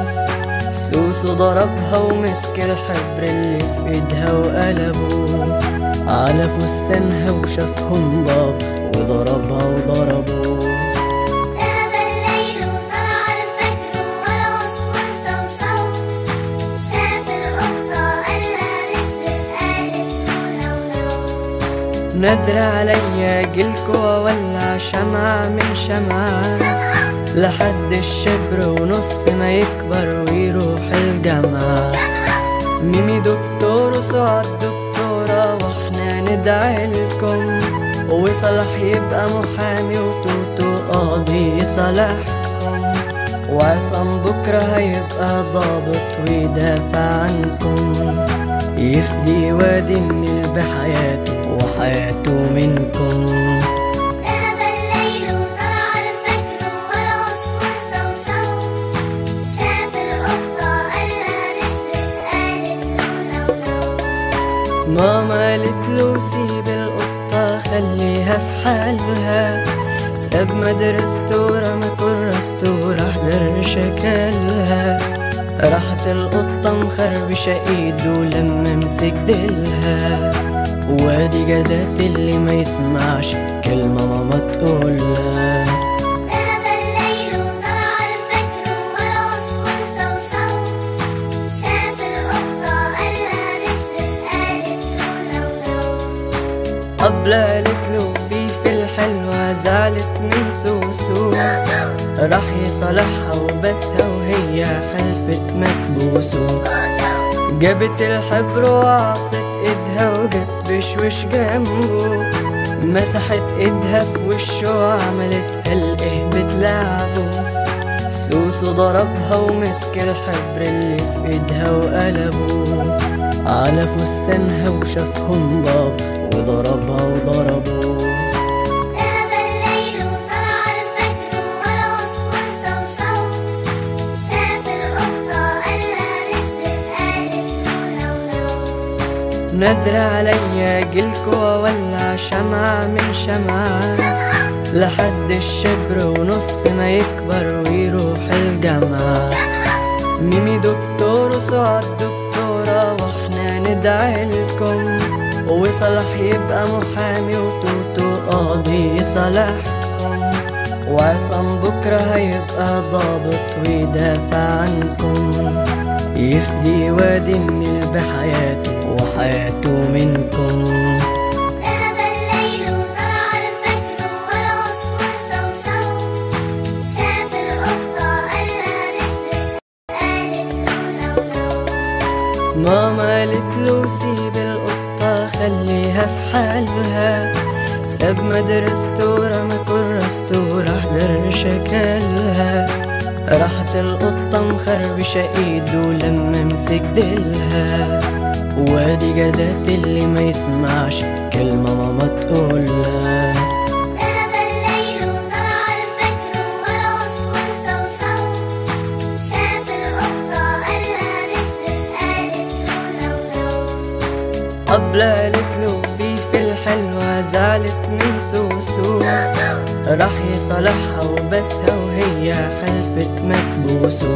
سوسو ضربها ومسك الحبر اللي في ايدها وقلبه على فستانها وشافهم باب وضربها وضربه. ذهب الليل وطلع الفجر والعصفور صوصو، شاف القطة قالها رسرس قالت له لو لو. نادر عليا جيلكوا وولع شمعة من شمعة لحد الشبر ونص ما يكبر ويروح الجامعة. ميمي دكتور وسعاد دكتورة واحنا ندعي لكم، وصلاح يبقى محامي وتوتو قاضي يصالحكم، وعصام بكرة هيبقى ضابط ويدافع عنكم، يفدي وادي النيل بحياته وحياته منكم. ذهب الليل وطلع الفجر والعصفور صوصو، شاف القطة قالها رسرس قالت له لو لو. ماما قالت له سيب القطة خليها في حالها، ساب مدرسته رمى كراسته راح در شكلها، راحت القطة مخربشة ايده لما مسك ديلها، وادي جزات اللي ما يسمعش كلمة ماما تقولها. ذهب الليل وطلع الفجر والعصفور صوصو، شاف القطة قالها رسرس قالت له لو لو. قبل قالت له فيفي الحلوة زعلت من سوسو، راح يصالحها وبسها وهي حلفت مكبوسه، جابت الحبر وعصت ايدها وجت بشوش جنبه، مسحت ايدها في وشه وعملت قال ايه بتلعبه، سوسو ضربها ومسك الحبر اللي في ايدها وقلبه على فستانها وشافهم باب وضربها وضربه. ذهب الليل وطلع الفجر والعصفور صوصو، شاف القطة قالها رسرس قالت له لو لو. نادر عليا جيلكوا وولع شمعة من شمعة لحد الشبر ونص ما يكبر ويروح الجامعة. ميمي دكتور وسعاد دكتورة واحنا ندعي لكم، وصلاح يبقى محامي وتوتو قاضي يصالحكم، وعصام بكرة هيبقى ضابط ويدافع عنكم، يفدي وادي النيل بحياته وحياته منكم. ذهب الليل وطلع الفجر والعصفور صوصو، شاف القطة قالها رسرس قالت له لو لو. ماما قالت له سيب القطة خليها في حالها، ساب مدرسته رمى كراسته راح در شكلها، راحت القطة مخربشة ايده لما مسك ديلها، وادي جزات اللي ما يسمعش كلمة ماما تقولها. ذهب الليل سوسو راح يصالحها وبسها وهي حلفت مكبوسو.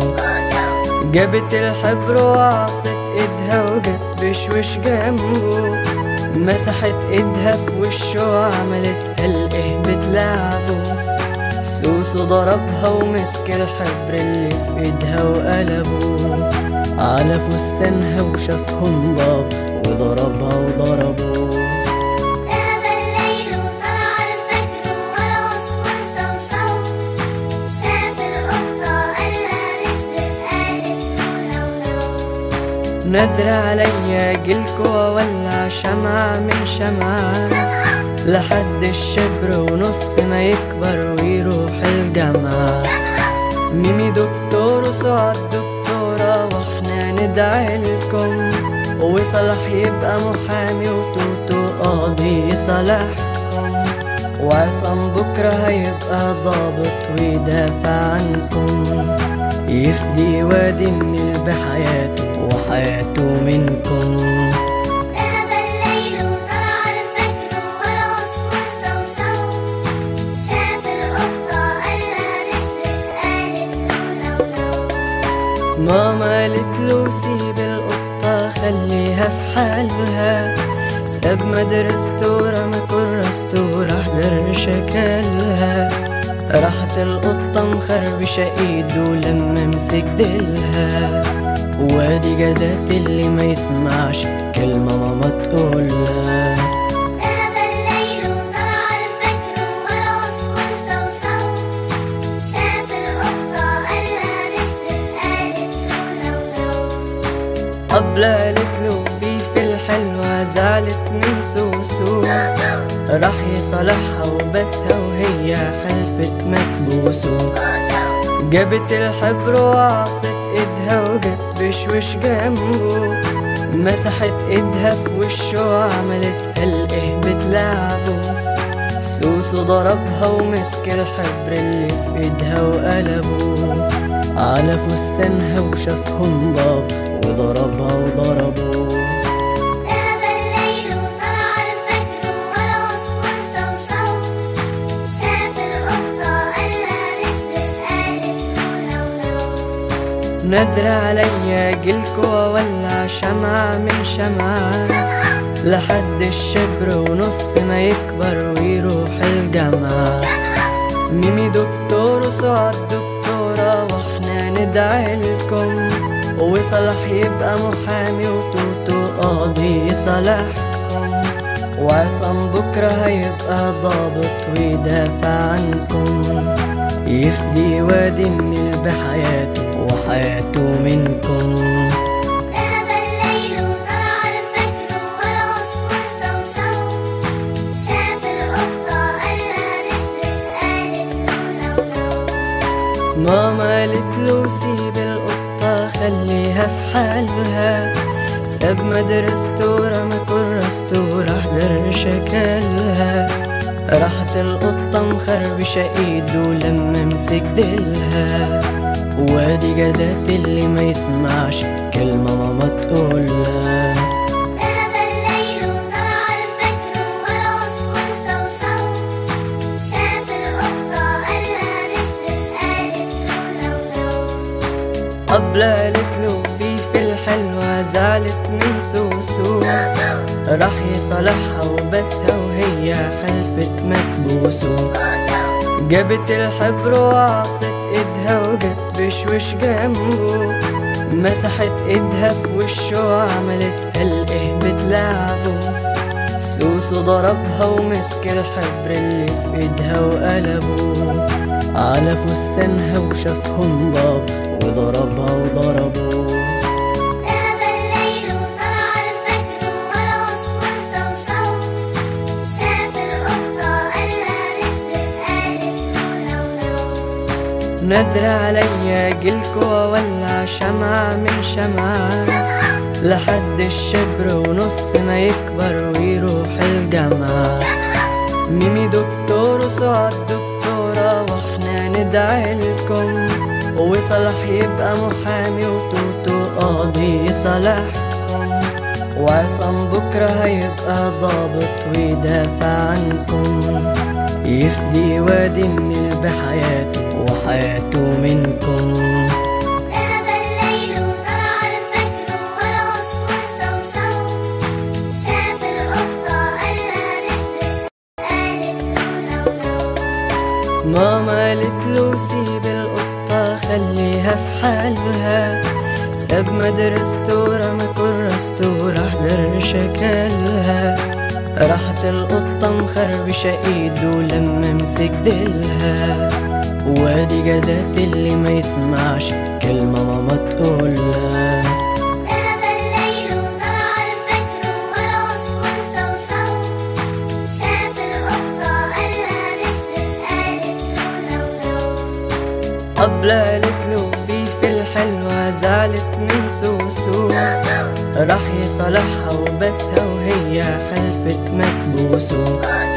جابت الحبر وعصت ايدها وجت بشوش جنبه، مسحت ايدها في وشه وعملت قال ايه بتلعبه. سوسو ضربها ومسك الحبر اللي في ايدها وقلبه على فستانها وشافهم باب وضربها وضربه. ذهب الليل وطلع الفجر والعصفور صوصو، شاف القطة قالها رسبس قالت له لو لو. نادر عليا اجيلكوا واولع شمعة من شمعة لحد الشبر ونص ما يكبر ويروح الجامعة. ميمي دكتور وسعاد دكتورة واحنا ندعي لكم، وصلاح يبقى محامي وتوتو قاضي يصالحكم، وعصام بكرة هيبقى ضابط ويدافع عنكم، يفدي وادي النيل بحياته وحياته منكم. ذهب الليل وطلع الفجر والعصفور صوصو، شاف القطة قالها رسبس قالت له لو لو. ماما قالت له سيب القطة خليها في حالها، ساب مدرسته ورمى كراسته راح جرش كلها. راحت القطة مخربشة ايده لما مسك ديلها، وادي جزات اللي ما يسمعش كلمة ماما تقولها. ذهب الليل وطلع الفجر والعصفور صوصو، شاف القطة قالها رسبس قالت له لو لو. قبل قالت له فيفي الحلوة زعلت من سوسو، راح يصالحها وبسها وهي حلفت مكبوسو. جابت الحبر وعصت ايدها وجت بشوش جنبه، مسحت ايدها في وشه وعملت قال ايه بتلعبه. سوسو ضربها ومسك الحبر اللي في ايدها وقلبه على فستانها وشافهم باب وضربها وضربه. ذهب الليل وطلع الفجر والعصفور صوصو، شاف القطة قالها رسبس قالت له لو لو. نادر عليا اجيلكوا واولع شمعة من شمعة لحد الشبر ونص ما يكبر ويروح الجامعة. ميمي دكتور وسعاد دكتورة واحنا ندعي لكم، وصلاح يبقى محامي وتوتو قاضي يصالحكم، وعصام بكرة هيبقى ضابط ويدافع عنكم، يفدي وادي النيل بحياته وحياته منكم. ذهب الليل وطلع الفجر والعصفور صوصو، شاف القطة قالها رسبس قالت له لو لو. ماما قالت له سيب القطة خليها في حالها، ساب مدرسته ورمى كراسته راح جرش كلها. راحت القطة مخربشة ايده لما مسك ديلها، وادي جزات اللي ما يسمعش كلمة ماما تقولها. ذهب الليل وطلع الفجر والعصفور صوصو، شاف القطة قالها رسبس قالت له لو لو. قبل قالت له فيفي الحلوة زعلت من سوسو، راح يصالحها وبسها وهي حلفت مكبوسو. جابت الحبر وعصت ايدها وجت بشوش جنبه، مسحت ايدها في وشه وعملت قال ايه بتلعبه. سوسو ضربها ومسك الحبر اللي في ايدها وقلبه على فستانها وشافهم باب وضربها وضربه. ذهب الليل وطلع الفجر والعصفور صوصو، شاف القطة قالها رسبس قالت له لو لو. نادر عليا اجيلكوا واولع شمعة من شمعة لحد الشبر ونص ما يكبر ويروح الجامعة. ميمي دكتور وسعاد دكتورة واحنا ندعي لكم، وصلاح يبقى محامي وتوتو قاضي يصالحكم، وعصام بكرة هيبقى ضابط ويدافع عنكم، يفدي وادي النيل بحياته وحياته منكم. ذهب الليل وطلع الفجر والعصفور صوصو، شاف القطة قالها نسبة قالت له لو لو. ماما قالت له سيب القطة خليها في حالها، ساب مدرسته رمى كراسته راح در شكلها. راحت القطة مخربشة ايده لما مسك ديلها، وادي جزات اللي ما يسمعش كلمة ماما تقولها. ذهب الليل وطلع الفجر والعصفور صوصو، شاف القطة قالها نسبة قالت له لو لو. أبلة قالت له فيفي الحلوة زعلت من سوسو، راح يصالحها وبسها وهي حلفت مكبوسه.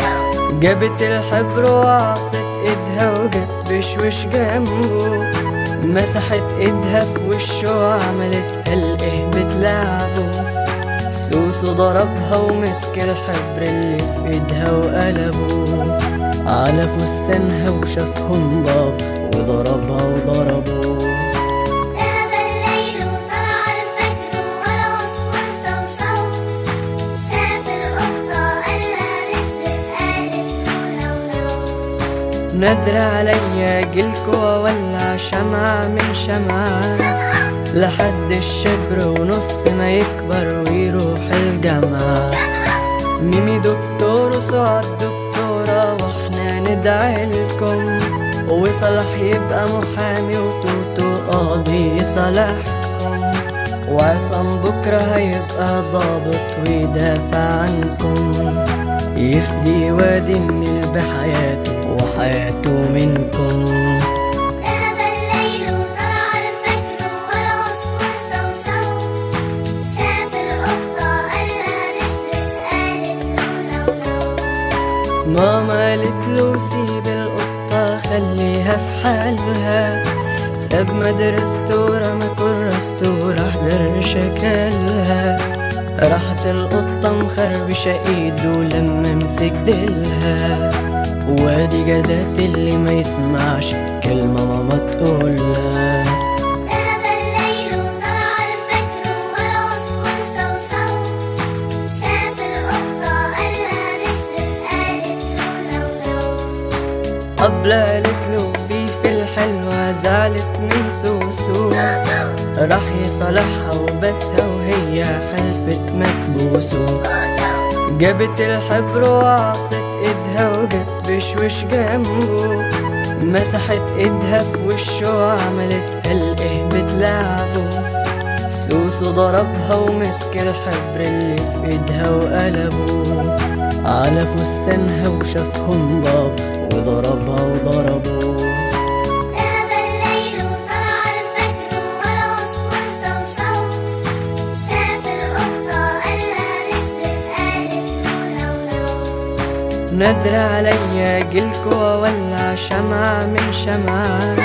جابت الحبر وعصت ايدها وجت بشوش جنبه، مسحت ايدها في وشه وعملت قال ايه بتلعبه. سوسو ضربها ومسك الحبر اللي في ايدها وقلبه على فستانها وشافهم بابا وضربها وضربه. ذهب الليل وطلع الفجر والعصفور صوصو، شاف القطة قالها نسبة قالت له لو لو. نادر عليا جيلكوا وولع شمعة من شمعة لحد الشبر ونص ما يكبر ويروح الجامعة. ميمي دكتور وسعاد دكتورة واحنا ندعي لكم، وصلاح يبقى محامي وتوتو قاضي يصالحكم، وعصام بكرة هيبقى ضابط ويدافع عنكم. يفدي وادي النيل بحياته وحياته منكم. ذهب الليل وطلع الفجر والعصفور صوصو، شاف القطة قالها نسبة قالت له لو لو. ماما قالت له سيب القطة خليها في حالها، ساب مدرسته رمى كراسته راح در شكلها. راحت القطة مخربشة ايده لما مسك ديلها، وادي جزات اللي ما يسمعش كلمة ماما تقولها. ذهب الليل وطلع الفجر والعصفور صوصو، شاف القطة قالها نسبة قالت له لو لو. أبلة قالت له فيفي الحلوة زعلت من سوسو، راح يصالحها وبسها وهي حلفت مكبوسه. جابت الحبر وعصت ايدها وجت بشوش جنبه، مسحت ايدها في وشه وعملت قال ايه بتلعبه. سوسو ضربها ومسك الحبر اللي في ايدها وقلبه على فستانها وشافهم بابا وضربها وضربه. ذهب الليل وطلع الفجر والعصفور صوصو، شاف القطة قالها نسبة قالت له لو لو. نادر عليا جيلكوا وولع شمعة من شمعة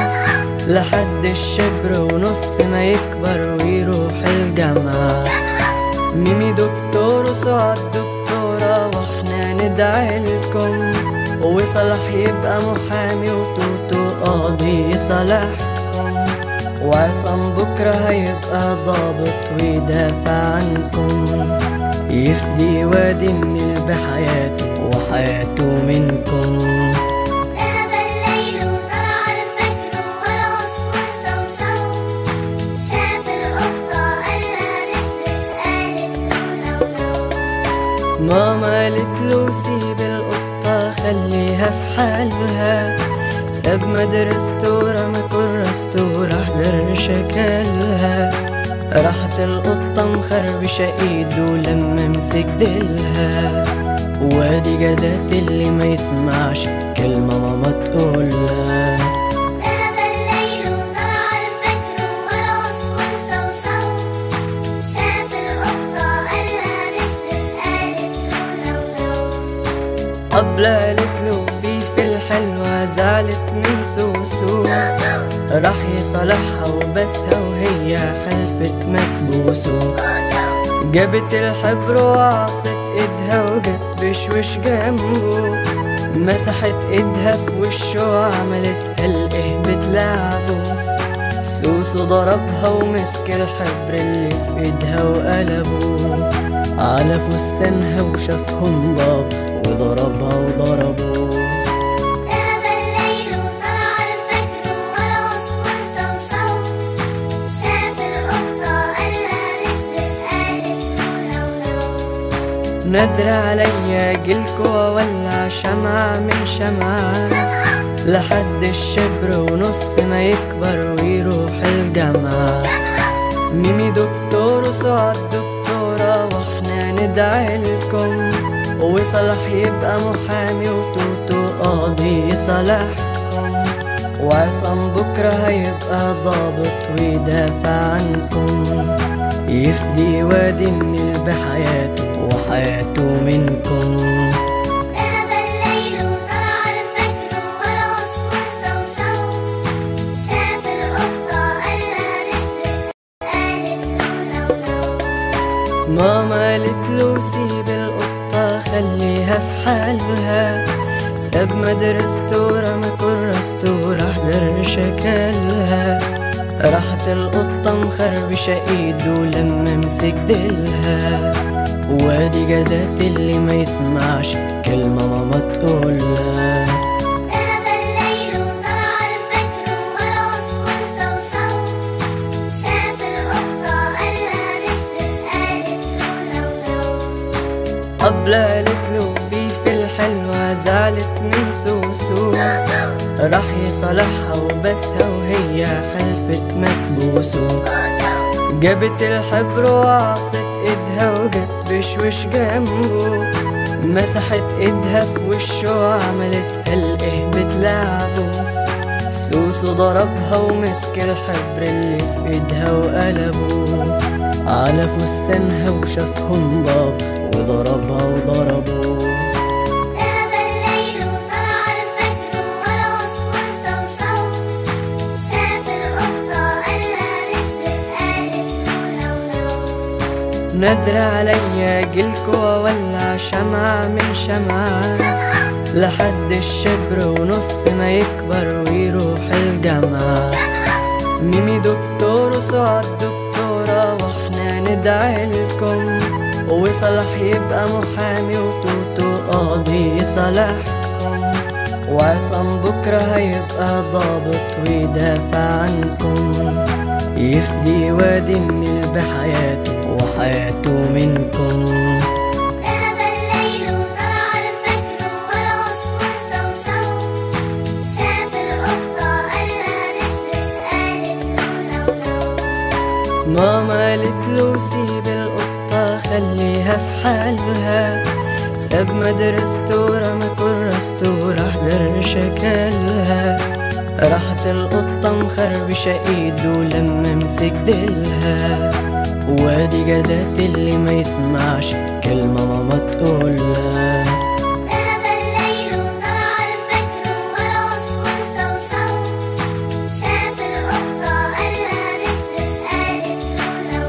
لحد الشبر ونص ما يكبر ويروح الجامعة. ميمي دكتور وسعاد دكتورة واحنا ندعي لكم، وصلاح يبقى محامي وتوتو قاضي يصالحكم، وعصام بكرة هيبقى ضابط ويدافع عنكم. يفدي وادي النيل بحياته وحياته منكم. ذهب الليل وطلع الفجر والعصفور صوصو، شاف القطة قالها نسبة قالت له لو لو. ماما قالت له سيب القطة خليها في حالها، ساب مدرسته رمى كراسته راح در شكلها. راحت القطة مخربشة ايده لما مسك ديلها، وادي جزات اللي ما يسمعش كلمة ماما تقولها. ذهب الليل وطلع الفجر والعصفور صوصو، شاف القطة قالها نسبة قالت له لو لو. أبلة قالت له فيفي الحلوة زعلت من سوسو، راح يصالحها وبسها وهي حلفت مكبوسه. جابت الحبر وعصت ايدها وجت بشوش جنبه، مسحت ايدها في وشه وعملت قال ايه بتلعبه. سوسو ضربها ومسك الحبر اللي في ايدها وقلبه على فستانها وشافهم باب وضربها وضربه. ذهب الليل وطلع الفجر والعصفور صوصو. شاف القطة قالها نسبس قالت له لو لو. نادر عليا جيلكوا وولع شمعة من شمعة لحد الشبر ونص ما يكبر ويروح الجامعة. ميمي دكتور وسعاد دكتورة واحنا ندعي لكم، وصلاح يبقى محامي وتوتو قاضي يصالحكم، وعصام بكرة هيبقى ضابط ويدافع عنكم، يفدي وادي النيل بحياته وحياته منكم. ذهب الليل وطلع الفجر والعصفور صوصو. شاف القطة قالها نسبس قالت له لو لو. ماما قالت له سيب القطة خليها في حالها، ساب مدرسته ورمى كراسته وراح در شكلها. راحت القطة مخربشة ايده لما مسك ديلها، وادي جزات اللي ما يسمعش كلمة ماما تقولها. ذهب الليل وطلع الفجر والعصفور صوصو. شاف القطة قالها نسبس قالت له لو لو. قبل قالت له فيفي الحلوة زعلت من سوسو، راح يصالحها وبسها وهي حلفت ما تبوسه. جابت الحبر وعصت ايدها وجت بشوش جنبه، مسحت ايدها في وشه وعملت قال ايه بتلعبه. سوسو ضربها ومسك الحبر اللي في ايدها وقلبه على فستانها وشافهم باب وضربها وضربه. ذهب الليل وطلع الفجر والعصفور صوصو. شاف القطة قالها نسبس قالت له لو لو. نادر عليا جيلكوا وولع شمعة من شمعة لحد الشبر ونص ما يكبر ويروح الجامعة. ميمي دكتور وسعاد دكتورة واحنا ندعي لكم، وصلاح يبقى محامي وتوتو قاضي يصالحكم، وعصام بكرة هيبقى ضابط ويدافع عنكم، يفدي وادي النيل بحياته وحياته منكم. ذهب الليل وطلع الفجر والعصفور صوصو. شاف القطة قالها نسبس قالت له لو لو. ماما قالت له سيب القطة خليها في حالها، ساب مدرسته ورمى كراسته وراح در شكلها. راحت القطة مخربشة ايده لما مسك ديلها، وادي جزات اللي ما يسمعش كلمة ماما تقولها. ذهب الليل وطلع الفجر والعصفور صوصو. شاف القطة قالها نسبس قالت له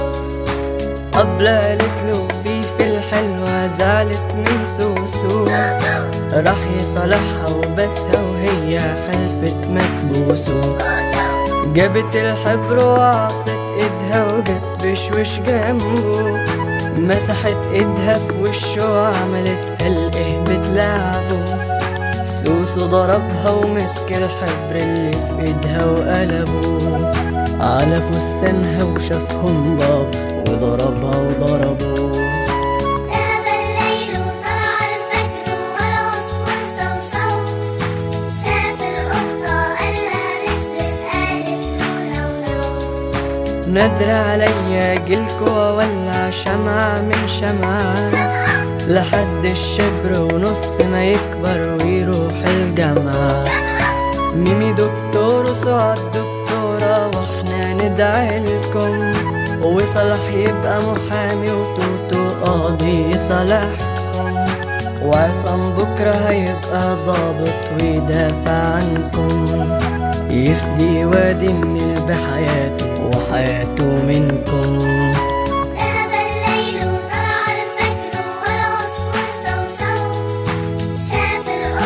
لو لو. قبل قالت له فيفي الحلوة زعلت من سوسو، راح يصالحها وبسها وهي حلفت ما تبوسه. جابت الحبر وعصت ايدها وجت بشوش جنبه، مسحت ايدها في وشه وعملت قال ايه بتلعبه. سوسو ضربها ومسك الحبر اللي في ايدها وقلبه على فستانها وشافهم باب وضربها وضربه. ذهب الليل وطلع الفجر والعصفور صوصو. شاف القطة قالها نسبس قالت له لو لو. نادر عليا جيلكوا وولع شمعة من شمعة لحد الشبر ونص ما يكبر ويروح الجامعة. ميمي دكتور وسعاد دكتورة واحنا ندعي لكم، وصلاح يبقى محامي وتوتو قاضي يصالحكم، وعصام بكرة هيبقى ضابط ويدافع عنكم، يفدي وادي النيل بحياته وحياته منكم. ذهب الليل وطلع الفجر والعصفور صوصو. شاف القطة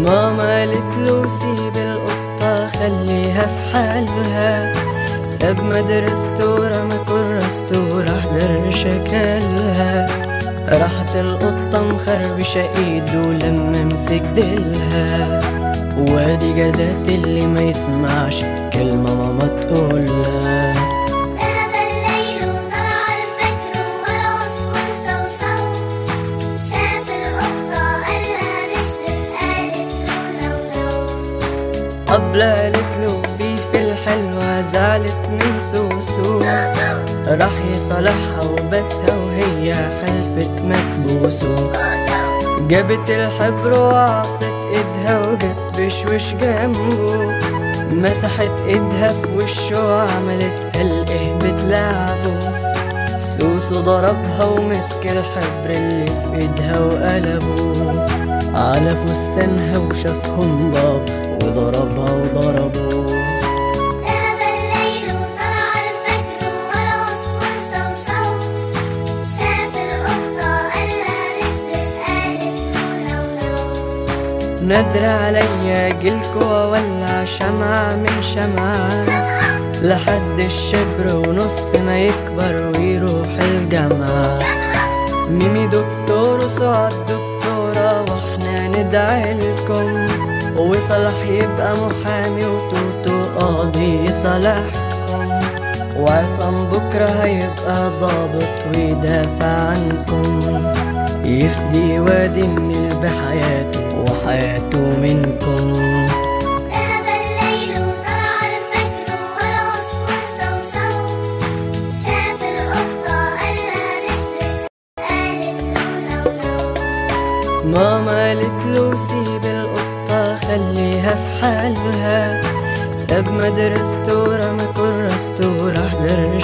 ماما قالت له سيب القطة خليها في حالها، ساب مدرسته ورمى كراسته وراح للرشاكلها. راحت القطة مخربشة ايده لما مسك ديلها، وادي جزات اللي ما يسمعش كلمة ماما تقولها. ذهب الليل وطلع الفجر والعصفور صوصو، شاف القطة قالها رسرس قالت له لو لو. قبل قالت له فيفي الحلوة زعلت من سوسو، راح يصالحها وبسها وهي حلفت ما تبوسه. جابت الحبر وعصت ايدها وجت بشوش جنبه، مسحت ايدها في وشه وعملت قال ايه بتلعبه. سوسو ضربها ومسك الحبر اللي في ايدها وقلبه على فستانها وشافهم باب وضربها وضربه. ذهب الليل وطلع الفجر والعصفور صوصو، شاف القطة قالها رسرس قالت له لو لو. نادر عليا جيلكوا واولع شمعة من شمعة لحد الشبر ونص ما يكبر ويروح الجامعة. ميمي دكتور وسعاد دكتورة واحنا ندعي لكم، وصلاح يبقى محامي وتوتو قاضي يصالحكم، وعصام بكرة هيبقى ضابط ويدافع عنكم، يفدي وادي النيل بحياته وحياته منكم. ذهب الليل وطلع الفجر والعصفور صوصو، شاف القطة قالها رسرس قالت له لو لو. ماما قالت له سيب القطة خليها في حالها، ساب مدرسته ورمى كراسته وراح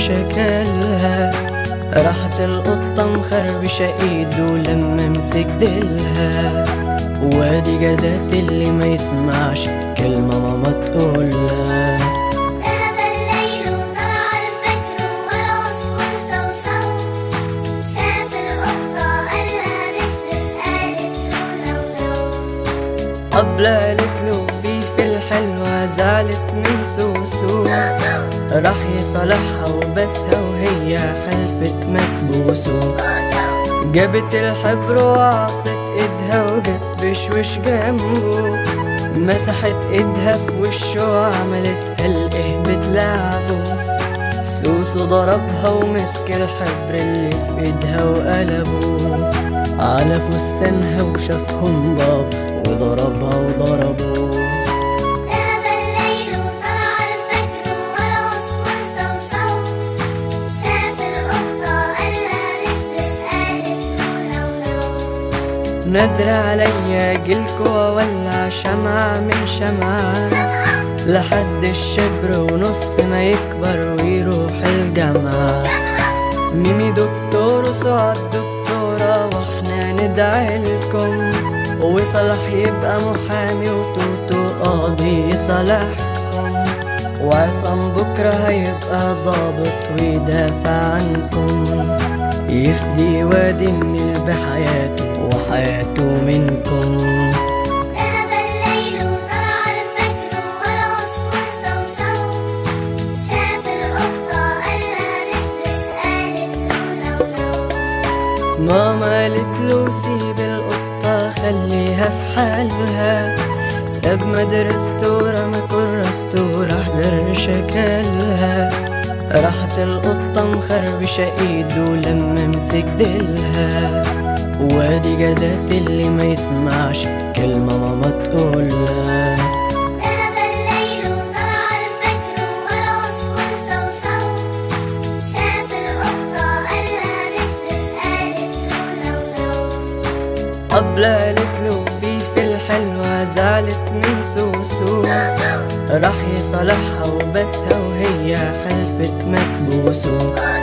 للرشاكلها. راحت القطة مخربشة ايده لما مسك ديلها، وادي جزات اللي ما يسمعش كلمة ماما تقولها. ذهب الليل وطلع الفجر والعصفور صوصو، شاف القطة قالها رسرس قالت له لو لو. قبل قالت له فيفي الحلوة زعلت من سوسو، راح يصالحها وبسها وهي حلفت ما تبوسه. جابت الحبر وعصت ايدها وجت بشوش جنبه، مسحت ايدها في وشه وعملت قال ايه بتلعبه. سوسو ضربها ومسك الحبر اللي في ايدها وقلبه على فستانها وشافهم باب وضربها وضربه. ذهب الليل وطلع الفجر والعصفور صوصو، شاف القطة قالها رسرس قالت له لو لو. نادر عليا جيلكوا واولع شمعة من شمعة لحد الشبر ونص ما يكبر ويروح الجامعة. ميمي دكتور وسعاد دكتورة واحنا ندعي لكم، وصلاح يبقى محامي وتوتو قاضي يصالحكم، وعصام بكرة هيبقى ضابط ويدافع عنكم، يفدي وادي النيل بحياته وحياته منكم. ذهب الليل وطلع الفجر والعصفور صوصو، شاف القطة قالها رسرس قالت له لو لو. ماما قالت له سيب القطة خليها في حالها، ساب مدرسته ورمى كراسته وراح للرشاكلها. راحت القطة مخربشة ايده لما مسك ديلها، وادي جزات اللي ما يسمعش كلمة ماما تقولها. ذهب الليل وطلع الفجر والعصفور صوصو، شاف القطة قالها رسرس قالت له لو لو. قبل قالت له فيفي الحلوة زعلت من سوسو، راح يصالحها وبسها وهي حلفت ما تبوسه.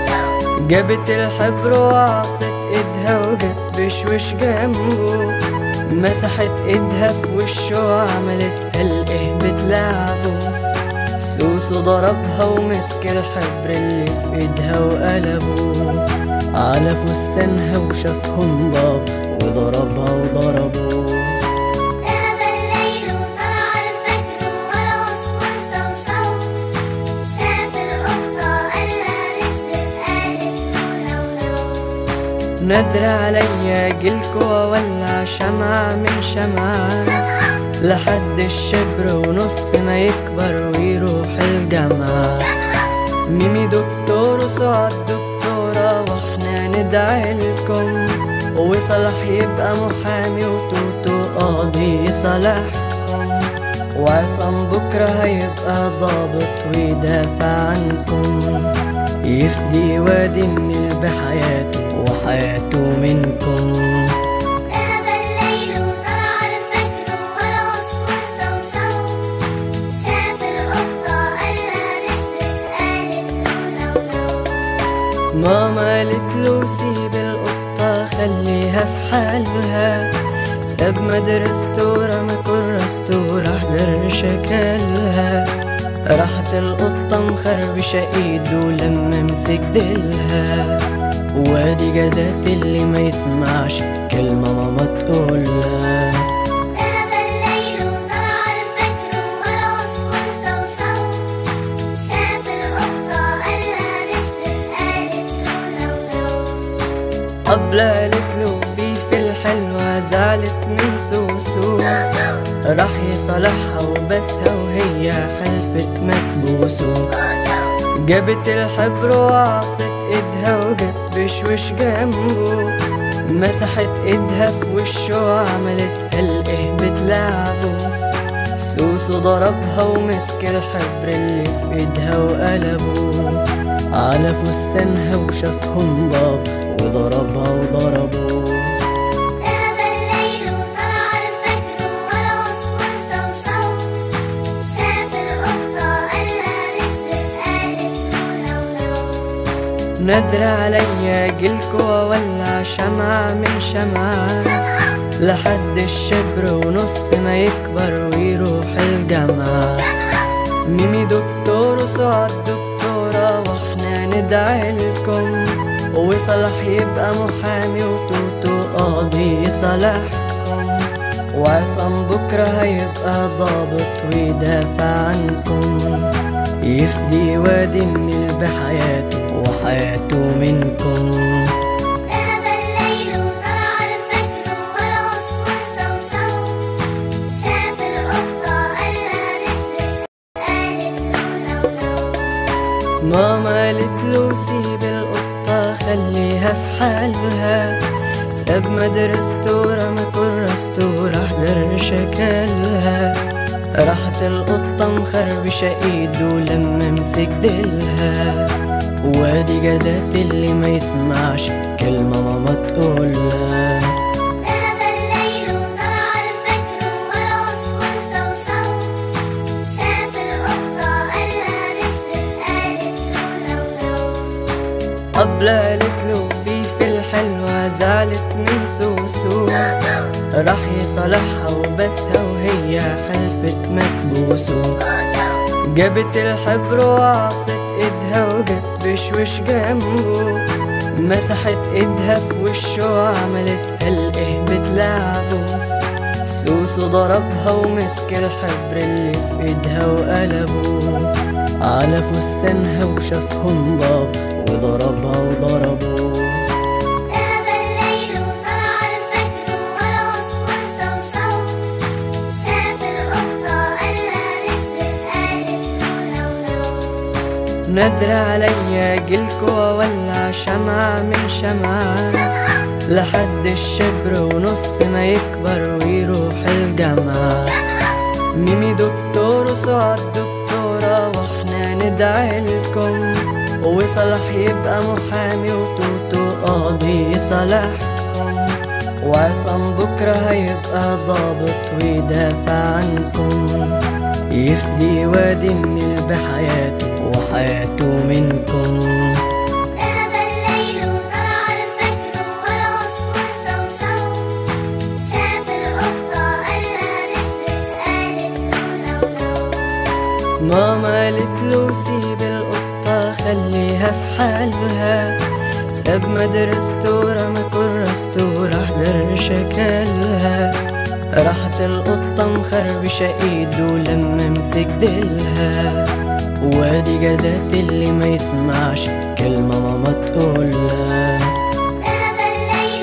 جابت الحبر وعصت ايدها وجت بشوش جنبه، مسحت ايدها في وشه وعملت قال ايه بتلعبه. سوسو ضربها ومسك الحبر اللي في ايدها وقلبه على فستانها وشافهم باب وضربها وضربه. ذهب الليل نادر عليا جيلكوا وولع شمعة من شمعة لحد الشبر ونص ما يكبر ويروح الجامعة. ميمي دكتور وسعاد دكتورة واحنا ندعي لكم، وصلاح يبقى محامي وتوتو قاضي يصالحكم، وعصام بكرة هيبقى ضابط ويدافع عنكم، يفدي وادي النيل بحياته وحياته منكم. ذهب الليل وطلع الفجر والعصفور صوصو، شاف القطة قالها نسبس قالت له لو لو. ماما قالت له سيب القطة خليها في حالها، ساب مدرسته ورمى كراسته وراح در شكلها، راحت القطة مخربشة ايده لما مسك ديلها، وادي جزات اللي ما يسمعش كلمة ماما تقولها. ذهب الليل وطلع الفجر والعصفور صوصو، شاف القطة قالها نسبس قالت له لو لو. قبل قالت له فيفي الحلوة زعلت من سوسو، راح يصالحها وبسها وهي حلفت مكبوسه، جابت الحبر وعصت ايدها وجت بشوش جنبه، مسحت ايدها في وشه وعملت قال ايه بتلعبه، سوسو ضربها ومسك الحبر اللي في ايدها وقلبه على فستانها وشافهم باب وضربها وضربه. ذهب الليل وطلع الفجر والعصفور صوصو، شاف القطة قالها نسبس قالت له لو لو. نادر عليا جيلكوا وولع شمعة من شمعة لحد الشبر ونص ما يكبر ويروح الجامعة. ميمي دكتور وسعاد دكتورة واحنا ندعي لكم، وصلاح يبقى محامي وتوتو قاضي يصالحكم، وعصام بكرة هيبقى ضابط ويدافع عنكم، يفدي وادي النيل بحياته وحياته منكم. ذهب الليل وطلع الفجر والعصفور صوصو، شاف القطة قالها نسبس قالت له لو لو. ماما قالت له سيب القطة خليها في حالها، ساب مدرسته ورمى كراسته وراح در شكلها، راحت القطة مخربشة ايده لما مسك ديلها، وادي جزات اللي ما يسمعش كلمة ماما تقولها. ذهب الليل وطلع الفجر والعصفور صوصو، شاف القطة قالها نسبس قالت له لو لو. قبل قالت له فيفي الحلوة زعلت من سوسو، راح يصالحها وبسها وهي حلفت مكبوسه، جابت الحبر وعصت ايدها وجت بشوش جنبه، مسحت ايدها في وشه وعملت قال ايه بتلعبه، سوسو ضربها ومسك الحبر اللي في ايدها وقلبه على فستانها وشافهم باب وضربها وضربه. ذهب الليل وطلع الفجر والعصفور صوصو، شاف القطة قالها نسبس قالت له لو لو. نادر عليا جيلكوا وولع شمعة من شمعة لحد الشبر ونص ما يكبر ويروح الجامعة. ميمي دكتور وسعاد دكتورة واحنا ندعي لكم، وصلاح يبقى محامي وتوتو قاضي يصالحكم، وعصام بكرة هيبقى ضابط ويدافع عنكم، يفدي وادي النيل بحياته وحياته منكم. ذهب الليل وطلع الفجر والعصفور صوصو، شاف القطة قالها نسبس قالت له لو لو. ماما قالت له سيب القطة خليها في حالها، ساب مدرسته ورمى كراسته وراح در شكلها، راحت القطة مخربشة ايده لما مسك ديلها، وادي جزات اللي ما يسمعش كلمة ماما تقولها. ذهب الليل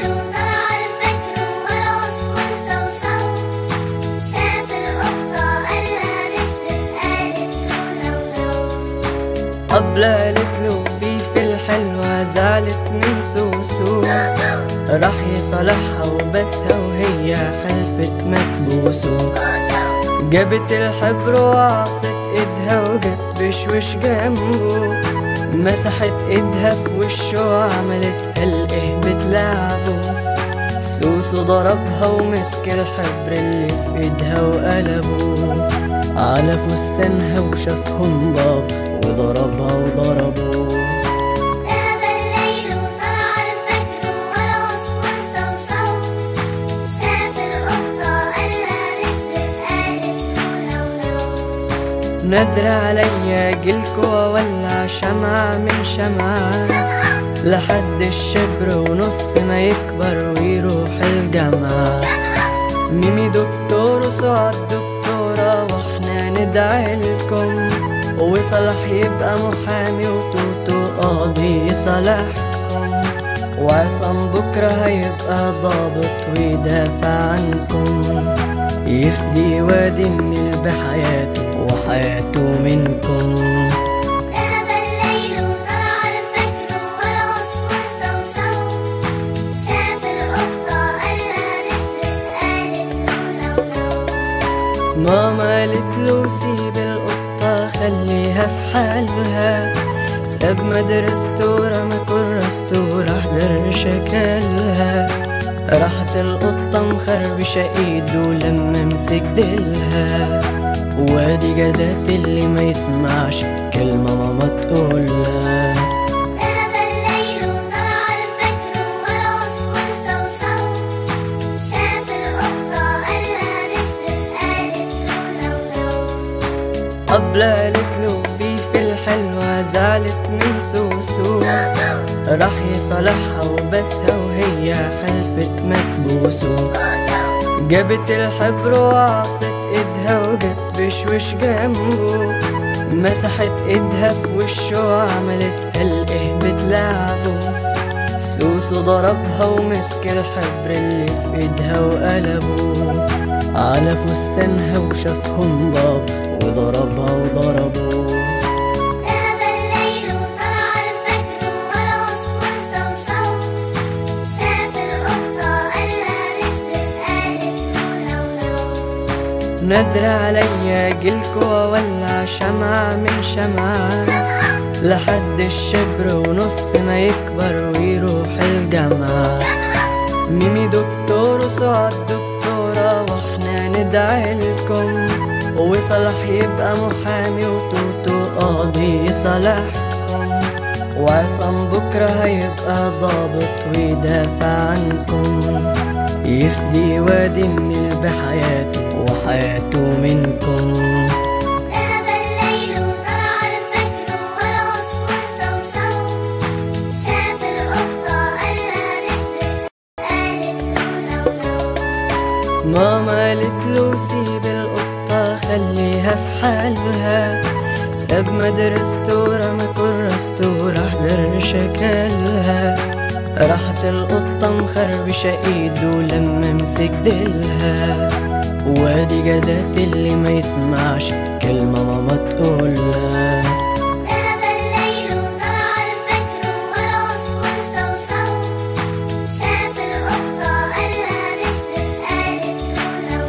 راح يصالحها وبسها وهي حلفت ما تبوسه. جابت الحبر وعصت ايدها وجت بشوش جنبه، مسحت ايدها في وشه وعملت قال ايه بتلعبه. سوسو ضربها ومسك الحبر اللي في ايدها وقلبه على فستانها وشافهم بابا وضربها وضربه. ذهب الليل وطلع الفجر والعصفور صوصو، شاف القطة قالها رسبس قالت له لو لو. نادر عليا جيلكوا وولع شمعة من شمعة لحد الشبر ونص ما يكبر ويروح الجامعة. ميمي دكتور وسعاد دكتورة واحنا ندعي لكم، وصلاح يبقى محامي وتوتو قاضي يصالحكم، وعصام بكرة هيبقى ضابط ويدافع عنكم، يفدي وادي النيل بحياته وحياته منكم. ذهب الليل وطلع الفجر والعصفور صوصو، شاف القطة قالها رسبس قالت له لو لو. ماما قالت له سيب القطة خليها في حالها، ساب مدرسته ورمى كراسته راح للرشا كلها. راحت القطة مخربشة ايده لما مسك ديلها، وادي جزات اللي ما يسمعش كلمة ماما تقولها. ذهب الليل وطلع الفجر والعصفور صوصو، شاف القطة قالها رسبس قالت له لو لو. قبل قالت له فيفي الحلوة زعلت من سوسو، راح يصالحها وبسها وهي حلفت ما تبوسه. جابت الحبر وعصت ايدها وجت بشوش جنبه، مسحت ايدها في وشه وعملت قال ايه بتلعبه. سوسو ضربها ومسك الحبر اللي في ايدها وقلبه على فستانها وشافهم بابا وضربها وضربه. ذهب الليل وطلع الفجر والعصفور صوصو، شاف القطة قالها رسبس قالت له لو لو. نادر عليا جيلكوا وولع شمعة من شمعة لحد الشبر ونص ما يكبر ويروح الجامعة. ميمي دكتور وسعاد دكتورة واحنا ندعي لكم، وصلاح يبقى محامي وتوتو قاضي يصالحكم، وعصام بكرة هيبقى ضابط ويدافع عنكم، يفدي وادي النيل بحياته وحياته منكم. ذهب الليل وطلع الفجر والعصفور صوصو، شاف القطة قالها رسبس قالت له لو لو. ماما قالت له سيب القطة خليها في حالها، ساب مدرسته ورمى كراسته راح للرشا كلها. راحت القطة مخربشة ايده لما مسك ديلها، وادي جزات اللي ما يسمعش كلمة ماما تقولها. ذهب الليل وطلع الفجر والعصفور صوصو، شاف القطة قالها رسبس قالت له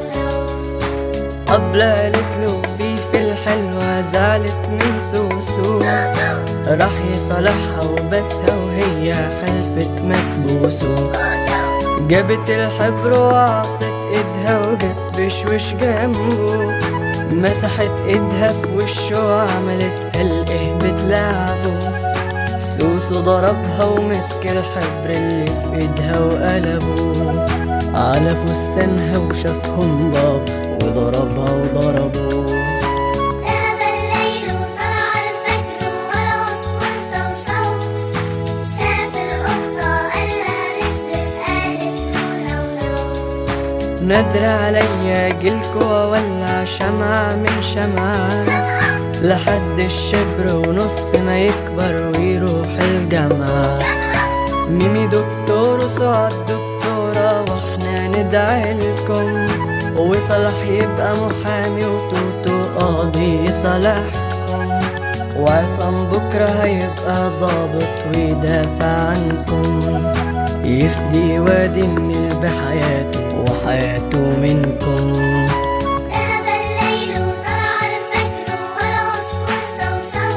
لو لو. قبل قالت له فيفي الحلوة زعلت من سوسو، راح يصالحها وبسها وهي حلفت ما تبوسه. جابت الحبر وعصت ايدها وجت بشوش جنبه، مسحت ايدها في وشه وعملت قال ايه بتلعبه. سوسو ضربها ومسك الحبر اللي في ايدها وقلبه على فستانها وشافهم بابا وضربها وضربه. ذهب الليل وطلع الفجر والعصفور صوصو، شاف القطة قالها رسبس قالت له لو لو. نادر عليا جيلكوا وولع شمعة من شمعة لحد الشبر ونص ما يكبر ويروح الجامعة. ميمي دكتور وسعاد دكتورة واحنا ندعي لكم، وصلاح يبقى محامي وتوتو قاضي يصالحكم، وعصام بكرة هيبقى ضابط ويدافع عنكم، يفدي وادي النيل بحياته وحياته منكم. ذهب الليل وطلع الفجر والعصفور صوصو،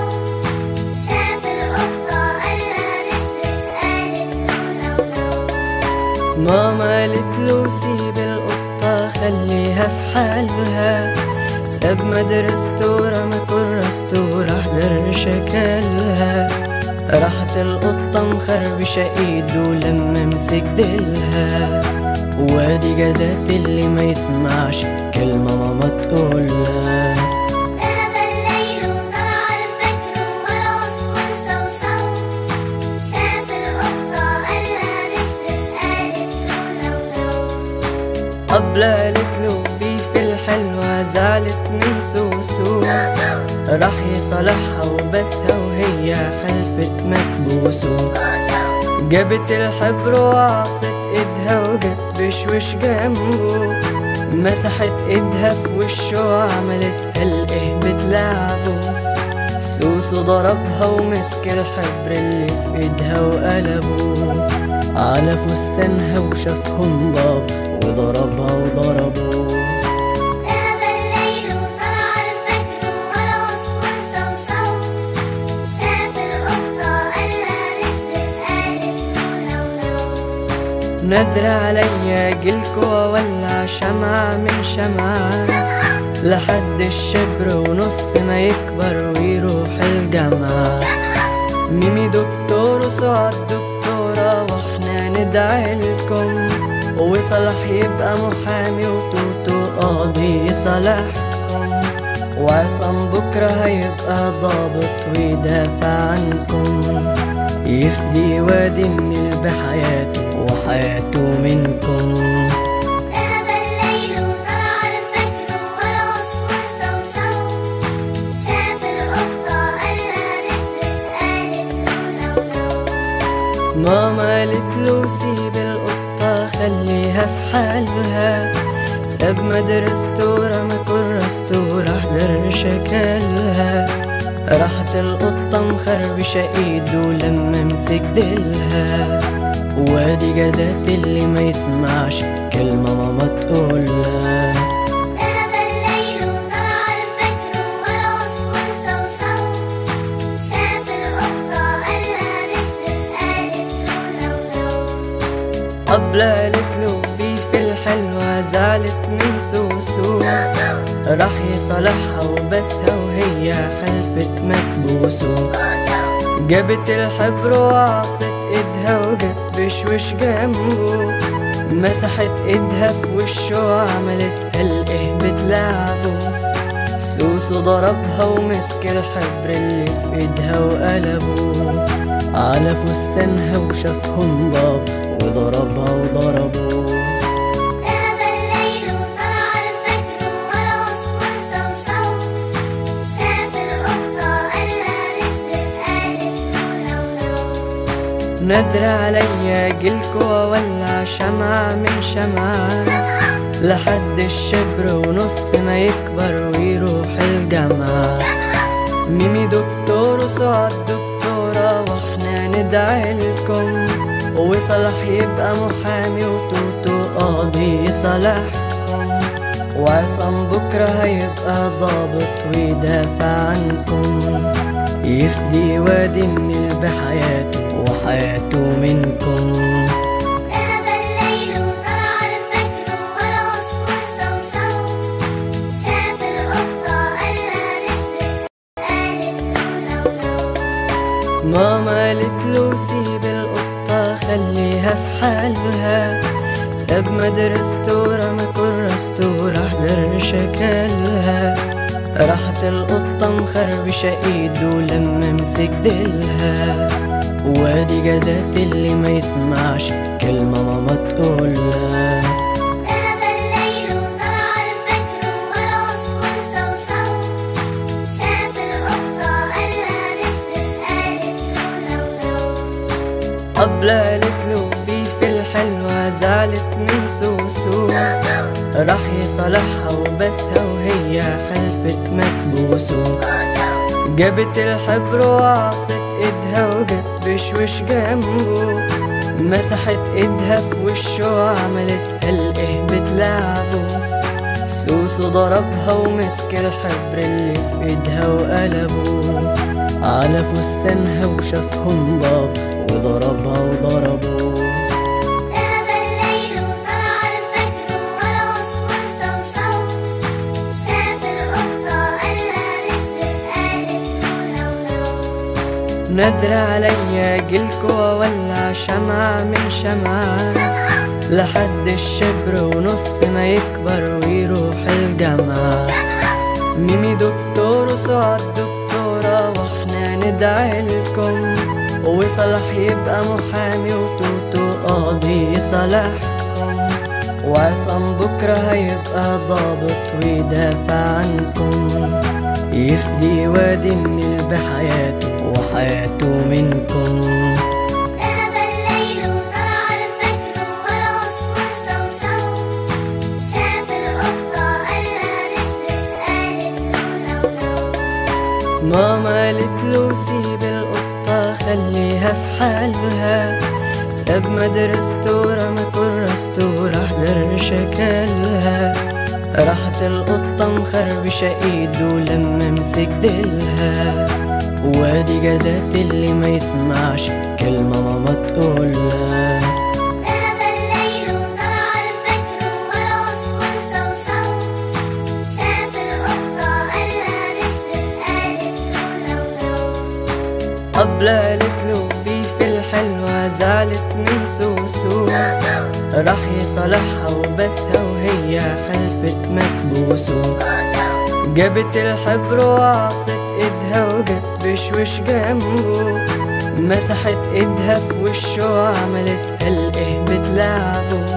شاف القطة قالها نسمة قالت له لو لو. ماما قالت له سيب القطة خليها في حالها، ساب مدرسته رمى كراسته راح در شكلها. راحت القطة مخربشة ايده لما مسك ديلها، وادي جزات اللي ما يسمعش كلمة ماما تقولها. ذهب الليل وطلع الفجر والعصفور صوصو، شاف القطة قالها نسمة قالت له لو لو. قبل قالت له فيفي الحلوة زعلت من سوسو، راح يصالحها وبسها وهي حلفت مكبوسه. جابت الحبر وعصت ايدها وجت بشوش جنبه، مسحت ايدها في وشه وعملت قال ايه بتلعبه. سوسو ضربها ومسك الحبر اللي في ايدها وقلبه على فستانها وشافهم بابا وضربها وضربه. ذهب الليل وطلع الفجر والعصفور صوصو، شاف القطة قالها نسمة قالت له لو لو. نادر عليا جيلكوا واولع شمعة من شمعة لحد الشبر ونص ما يكبر ويروح الجامعة. ميمي دكتور وسعاد دكتورة واحنا ندعي لكم، وصلاح يبقى محامي وتوتو قاضي يصالحكم، وعصام بكرة هيبقى ضابط ويدافع عنكم. يفدي وادي النيل بحياته وحياته منكم. ذهب الليل وطلع الفجر والعصفور صوصو، شاف القطة قالها نسمة قالت له لو لو. ماما قالت له سيب القطة خليها في حالها، ساب مدرسته رمى كراسته راح در شكلها. راحت القطة مخربشة ايده لما مسك ديلها، وادي جزات اللي ما يسمعش كلمة ماما تقولها. ذهب الليل وطلع الفجر والعصفور صوصو، شاف القطة قالها نسمة قالت له لو لو. قبل قالت له فيفي الحلوة زعلت من سوسو، راح يصالحها وبسها وهي حلفت مكبوسه. جابت الحبر وعصت ايدها وجت بشوش جنبه، مسحت ايدها في وشه وعملت قال ايه بتلعبه. سوسو ضربها ومسك الحبر اللي في ايدها وقلبه على فستانها وشافهم بابا وضربها وضربه. ذهب الليل وطلع الفجر والعصفور صوصو، شاف القطة قالها نسمة قالت له لو لو. نادر عليا جيلكوا واولع شمعة من شمعة لحد الشبر ونص ما يكبر ويروح الجامعة. ميمي دكتور وسعاد دكتورة واحنا ندعي لكم، وصلاح يبقى محامي وتوتو قاضي يصالحكم، وعصام بكرة هيبقى ضابط ويدافع عنكم. يفدي وادي النيل بحياته وحياته منكم. ذهب الليل وطلع الفجر والعصفور صوصو، شاف القطة قالها نسمة قالت له لو لو. ماما قالت له سيب القطة خليها في حالها، ساب مدرسته رمى كراسته راح در شكلها. راحت القطة مخربشة ايده لما مسك ديلها، وادي جزات اللي ما يسمعش كلمة ماما تقولها. ذهب الليل وطلع الفجر والعصفور صوصو، شاف القطة قالها نسمة قالت له لو لو. قبل قالت له فيفي الحلوة زعلت من سوسو، راح يصالحها وبسها وهي حلفت مكبوسه. جابت الحبر وعصت ايدها وجت بشوش جنبه، مسحت ايدها في وشه وعملت قال ايه بتلعبه. سوسو ضربها ومسك الحبر اللي في ايدها وقلبه على فستانها وشافهم ضاب وضربها وضربه. ذهب الليل وطلع الفجر والعصفور صوصو. شاف القطة قالها نسبت قالت له لو لو. نادر عليا جيلكوا وولع شمعة من شمعة لحد الشبر ونص ما يكبر ويروح الجامعة. ميمي دكتور وسعاد دكتورة واحنا ندعي لكم، وصلاح يبقى محامي وتوتو قاضي يصالحكم، وعصام بكرة هيبقى ضابط ويدافع عنكم، يفدي وادي النيل بحياته وحياته منكم. ذهب الليل وطلع الفجر والعصفور صوصو. شاف القطة قالها نسبت قالت له لو لو. ماما قالت له سيب القطة خليها في حالها، ساب مدرسته ورمى كراسته وراح درش كلها. راحت القطة مخربشة ايده لما مسك ديلها، وادي جزات اللي ما يسمعش كلمة ماما تقولها. ذهب الليل وطلع الفجر والعصفور صوصو. شاف القطة قالها نسبت قالت له لو لو. قبل قالت له فيفي الحلوة زعلت من سوسو، راح يصالحها وبسها وهي حلفت مكبوسه. جابت الحبر وعصت ايدها وجت بشوش جنبه، مسحت ايدها في وشه وعملت قال ايه بتلعبه.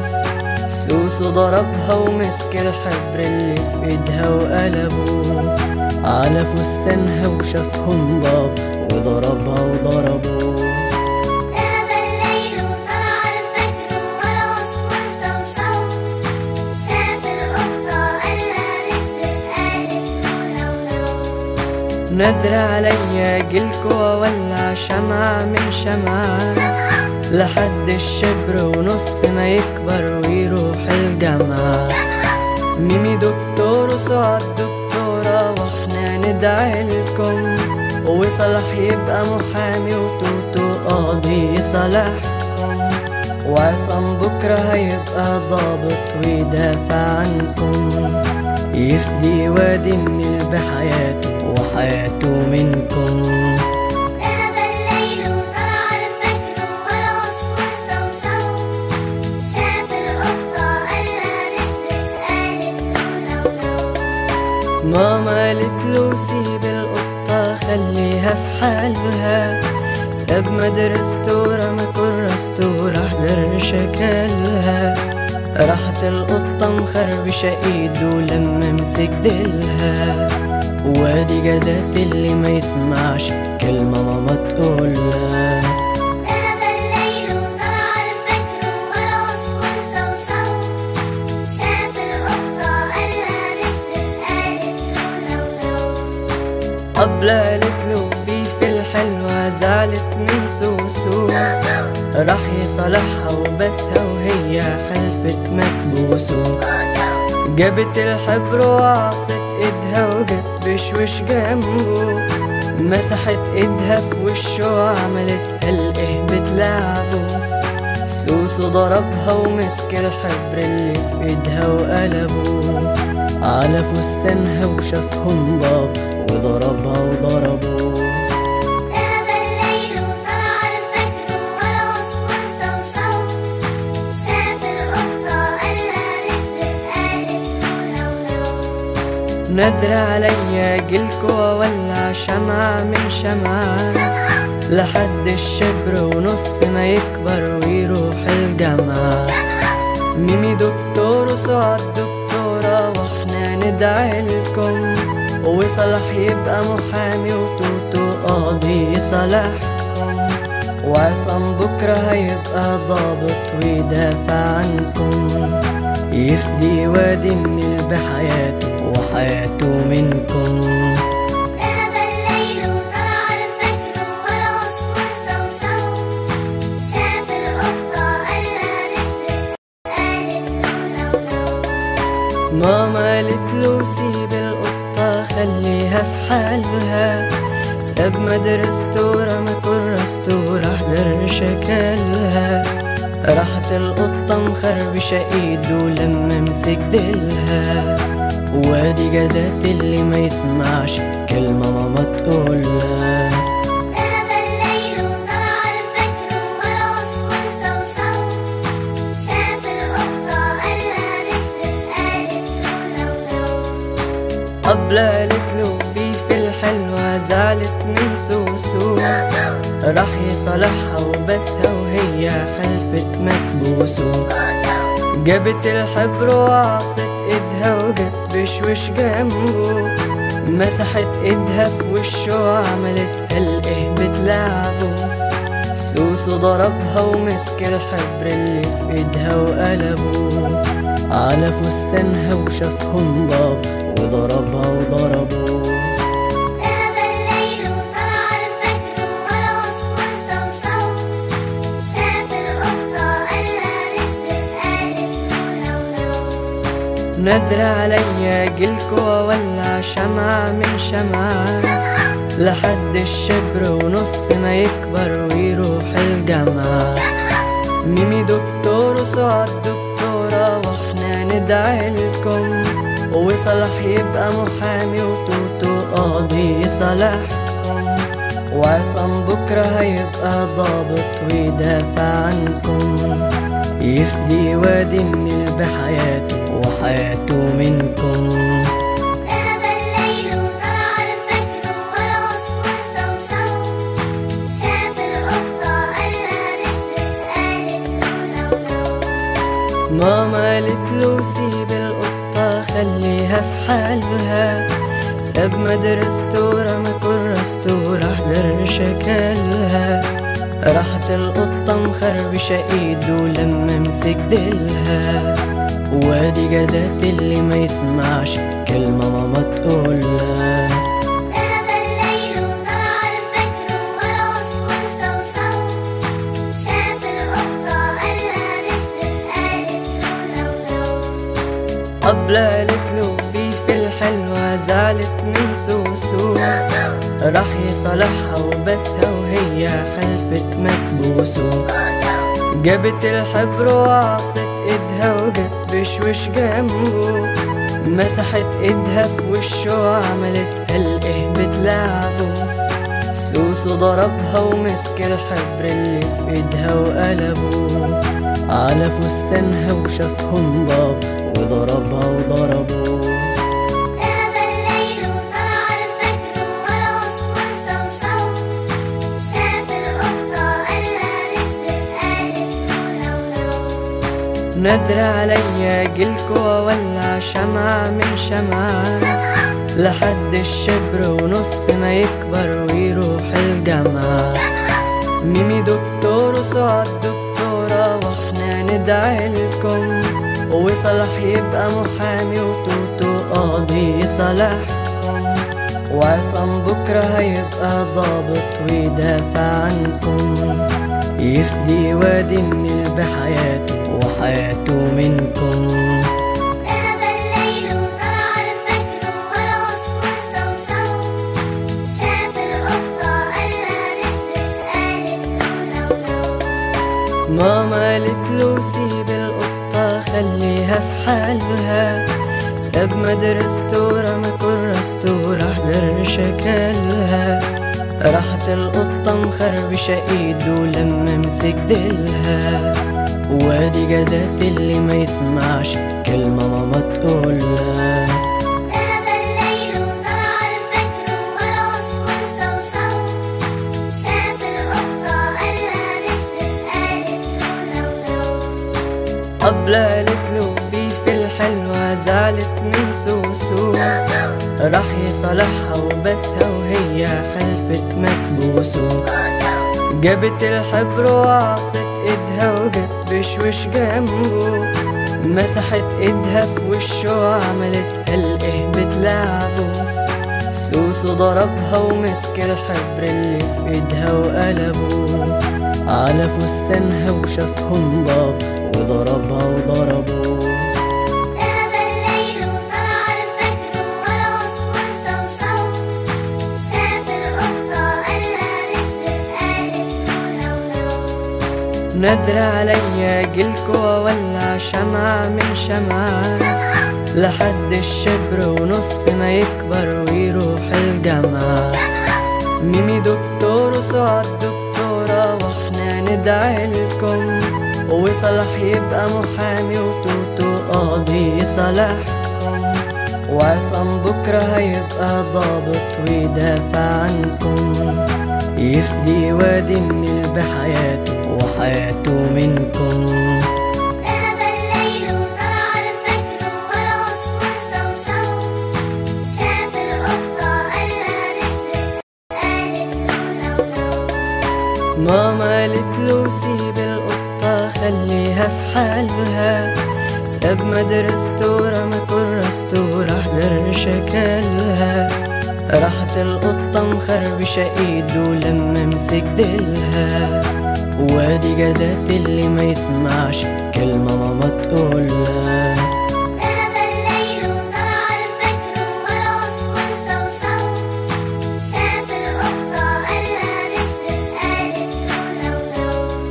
سوسو ضربها ومسك الحبر اللي في ايدها وقلبه على فستانها وشافهم ضاب وضربها وضربه. ذهب الليل وطلع الفجر والعصفور صوصو. شاف القطة قالها نسبت قالت له لو لو. نادر عليا جيلكوا وولع شمعة من شمعة لحد الشبر ونص ما يكبر ويروح الجامعة. ميمي دكتور وسعاد دكتورة واحنا ندعي لكم، وصلاح يبقى محامي وتوتو قاضي يصالحكم، وعصام بكرة هيبقى ضابط ويدافع عنكم، يفدي وادي النيل بحياته وحياته منكم. ذهب الليل وطلع الفجر والعصفور صوصو. شاف القطة قالها نسبت قالت له لو لو. ماما قالت له سيب القطة خليها في حالها، ساب مدرسته ورمى كراسته وراح درش كلها. راحت القطة مخربشة ايده لما مسك ديلها، وادي جزات اللي ما يسمعش كلمة ماما تقولها. ذهب الليل وطلع الفجر والعصفور صوصو. شاف القطة قالها نسبت قالت له لو لو. قبل قالت له فيفي الحلوة زعلت من سوسو، راح يصالحها وبسها وهي حلفت مكبوسه. جابت الحبر وعصت ايدها وجت بشوش جنبه، مسحت ايدها في وشه وعملت قال ايه بتلعبه. سوسو ضربها ومسك الحبر اللي في ايدها وقلبه على فستانها وشافهم ضاب وضربها وضربه. ذهب الليل وطلع الفجر والعصفور صوصو. شاف القطة قالها نسبت قالت له لو لو. نادر عليا جيلكوا وولع شمعة من شمعة لحد الشبر ونص ما يكبر ويروح الجامعة. ميمي دكتور وسعاد دكتورة واحنا ندعي لكم، وصلاح يبقى محامي وتوتو قاضي يصالحكم، وعصام بكرة هيبقى ضابط ويدافع عنكم، يفدي وادي النيل بحياته وحياته منكم. ذهب الليل وطلع الفجر والعصفور صوصو. شاف القطة ماما قالت له سيب القطة خليها في حالها، ساب مدرسته ورمى كراسته راح در شكلها. راحت القطة مخربشة ايده لما مسك ديلها، وادي جزات اللي ما يسمعش كلمة ماما تقولها. ذهب الليل وطلع الفجر والعصفور صوصو، شاف القطة قالها رسرس قالت له لو لو. أبلة قالت له فيفي الحلوة زعلت من سوسو، راح يصالحها وبسها وهي حلفت ما تبوسه. جابت الحبر وعصت ايدها وجت بشوش جنبه، مسحت ايدها في وشه وعملت قال ايه بتلعبه. سوسو ضربها ومسك الحبر اللي في ايدها وقلبه على فستانها وشافهم بابا وضربها وضربه. ذهب الليل وطلع الفجر والعصفور صوصو، شاف القطة قالها رسرس قالت له لو لو. نادر عليا جيلكوا وولع شمعة من شمعة، لحد الشبر ونص ما يكبر ويروح الجامعة. ميمي دكتور وسعاد دكتورة واحنا ندعي لكم، وصلاح يبقى محامي وتوتو قاضي يصالحكم، وعصام بكرة هيبقى ضابط ويدافع عنكم، يفدي وادي النيل بحياته وحياته منكم. ذهب الليل وطلع الفجر والعصفور صوصو، شاف القطة قالها رسرس قالت له لو لو. ماما قالت له سيب القطة خليها في حالها، ساب مدرسته ورمى كراسته راح در شكلها. راحت القطة مخربشة ايده لما مسك ديلها، وادي جزات اللي ما يسمعش كلمة ماما تقولها. ذهب الليل وطلع الفجر والعصفور صوصو، شاف القطة قالها رسرس قالت له لو لو. أبلة قالت له فيفي الحلوة زعلت من سوسو، راح يصالحها وبسها وهي حلفت ما تبوسه. جابت الحبر وعصت ايدها وجت بشوش جنبه، مسحت ايدها في وشه وعملت قال ايه بتلعبه. سوسو ضربها ومسك الحبر اللي في ايدها وقلبه على فستانها وشافهم بابا وضربها وضربه. ذهب الليل وطلع الفجر والعصفور صوصو، شاف القطة قالها رسرس قالت له لو لو. نادر عليا جيلكوا وولع شمعة من شمعة، لحد الشبر ونص ما يكبر ويروح الجامعة. ميمي دكتور وسعاد دكتورة واحنا ندعي لكم، وصلاح يبقى محامي وتوتو قاضي يصالحكم، وعصام بكرة هيبقى ضابط ويدافع عنكم، يفدي وادي النيل بحياته وحياته منكم. ذهب الليل وطلع الفجر والعصفور صوصو، شاف القطة قالها رسرس قالت له لو لو. ماما قالت له سيب القطة خليها في حالها، ساب مدرسته ورمى كراسته راح در شكلها. راحت القطة مخربشة ايده لما مسك ديلها، وادي جزات اللي ما يسمعش كلمة ماما تقولها. ذهب الليل وطلع الفجر والعصفور صوصو، شاف القطة قالها رسرس قالت له لو لو. أبلة قالت له فيفي الحلوة زعلت من سوسو، راح يصالحها وبسها وهي حلفت ما تبوسه. جابت الحبر وعصت ايدها وجت بشوش جنبه، مسحت ايدها في وشه وعملت قال ايه بتلعبه. سوسو ضربها ومسك الحبر اللي في ايدها وقلبه على فستانها وشافهم بابا وضربها وضربه. ذهب الليل نادر عليا جيلكوا وولع شمعة من شمعة لحد الشبر ونص ما يكبر ويروح الجامعة. ميمي دكتور وسعاد دكتورة واحنا ندعي لكم، وصلاح يبقى محامي وتوتو قاضي يصالحكم، وعصام بكرة هيبقى ضابط ويدافع عنكم، يفدي وادي النيل بحياته وحياته منكم. ذهب الليل وطلع الفجر والعصفور صوصو، شاف القطة قالها رسرس قالت له لو لو. ماما قالت له سيب القطة خليها في حالها، ساب مدرسته ورمى كراسته وراح در شكلها، راحت القطة مخربشة ايده لما مسك ديلها، وادي جزات اللي ما يسمعش كلمة ماما تقولها. ذهب الليل وطلع الفجر والعصفور صوصو، شاف القطة قالها رسرس قالت له لو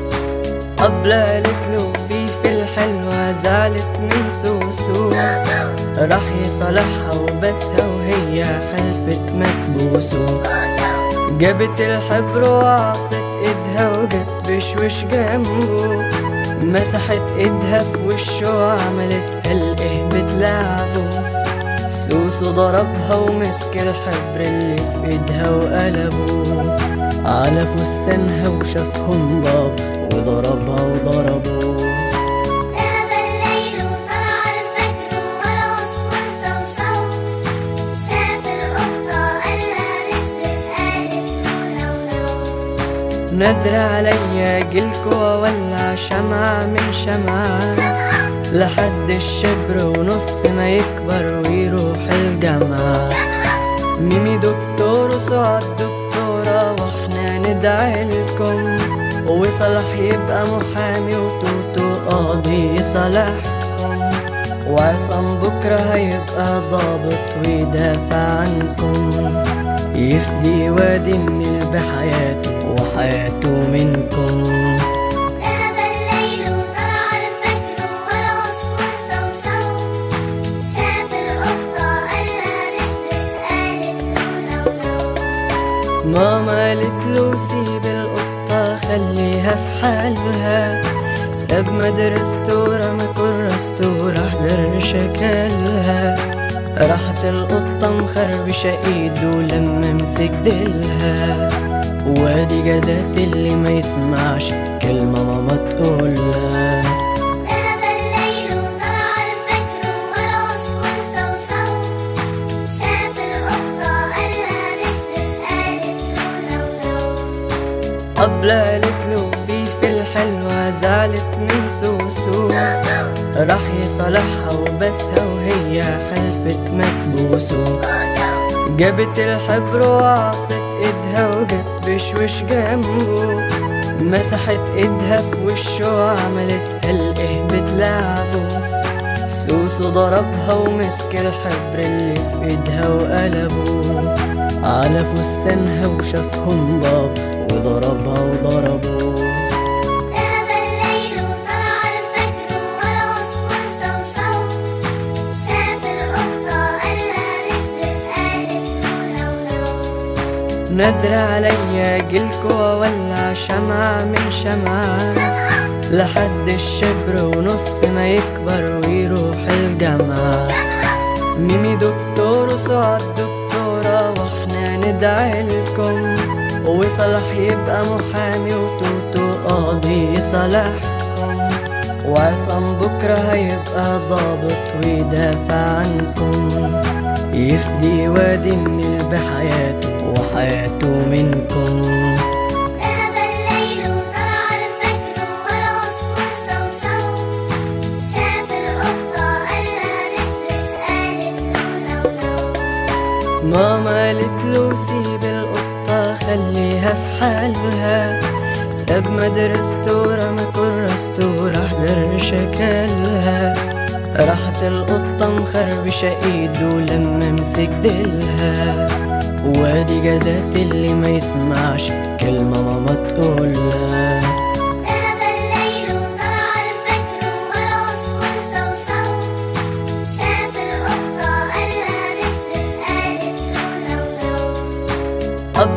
لو. قبل قالت له فيفي الحلوة زعلت من سوسو، راح يصالحها وبسها وهي حلفت مكبوسه، جابت الحبر وعصت ايدها وجت بشوش جنبه، مسحت ايدها في وشه وعملت قال ايه بتلعبه، سوسو ضربها ومسك الحبر اللي في ايدها وقلبه على فستانها وشافهم بابا وضربها وضربه. ذهب الليل وطلع الفجر والعصفور صوصو، شاف القطة قالها رسرس قالت له لو لو. نادر عليا جيلكوا وولع شمعة من شمعة لحد الشبر ونص ما يكبر ويروح الجامعة. ميمي دكتور وسعاد دكتورة واحنا ندعي لكم، وصلاح يبقى محامي وتوتو قاضي يصالحكم، وعصام بكرة هيبقى ضابط ويدافع عنكم، يفدي وادي النيل بحياته وحياته منكم. ذهب الليل وطلع الفجر والعصفور صوصو، شاف القطة قالها رسرس قالت له لو لو. ماما قالت له سيب القطة خليها في حالها، ساب مدرسته ورمى كراسته وراح در شكلها، راحت القطة مخربشة ايده لما مسك ديلها، وادي جزات اللي ما يسمعش كلمة ماما تقولها. ذهب الليل وطلع الفجر والعصفور صوصو، شاف القطة قالها رسرس قالت له لو لو. قبل قالت له فيفي الحلوة زعلت من سوسو، راح يصالحها وبسها وهي حلفت مكبوسه، جابت الحبر وعصت ايدها وجت بشوش جنبه، مسحت ايدها في وشه وعملت قال ايه بتلعبه، سوسو ضربها ومسك الحبر اللي في ايدها وقلبه على فستانها وشافهم بابا وضربها وضربه. ذهب الليل وطلع الفجر والعصفور صوصو، شاف القطة قالها رسرس قالت له لو لو. نادر عليا جيلكوا وولع شمعة من شمعة لحد الشبر ونص ما يكبر ويروح الجامعة. ميمي دكتور وسعاد دكتورة واحنا ندعي لكم، وصلاح يبقى محامي وتوتو قاضي يصالحكم، وعصام بكرة هيبقى ضابط ويدافع عنكم، يفدي وادي النيل بحياته وحياته منكم. ذهب الليل وطلع الفجر والعصفور صوصو، شاف القطة قالها رسرس قالت له لو لو. ماما قالت له سيب القطة خليها في حالها، ساب مدرسته ورمى كراسته وراح در شكلها، راحت القطة مخربشة ايده لما مسك ديلها، وادي جزات اللي ما يسمعش كلمة ماما تقولها. ذهب الليل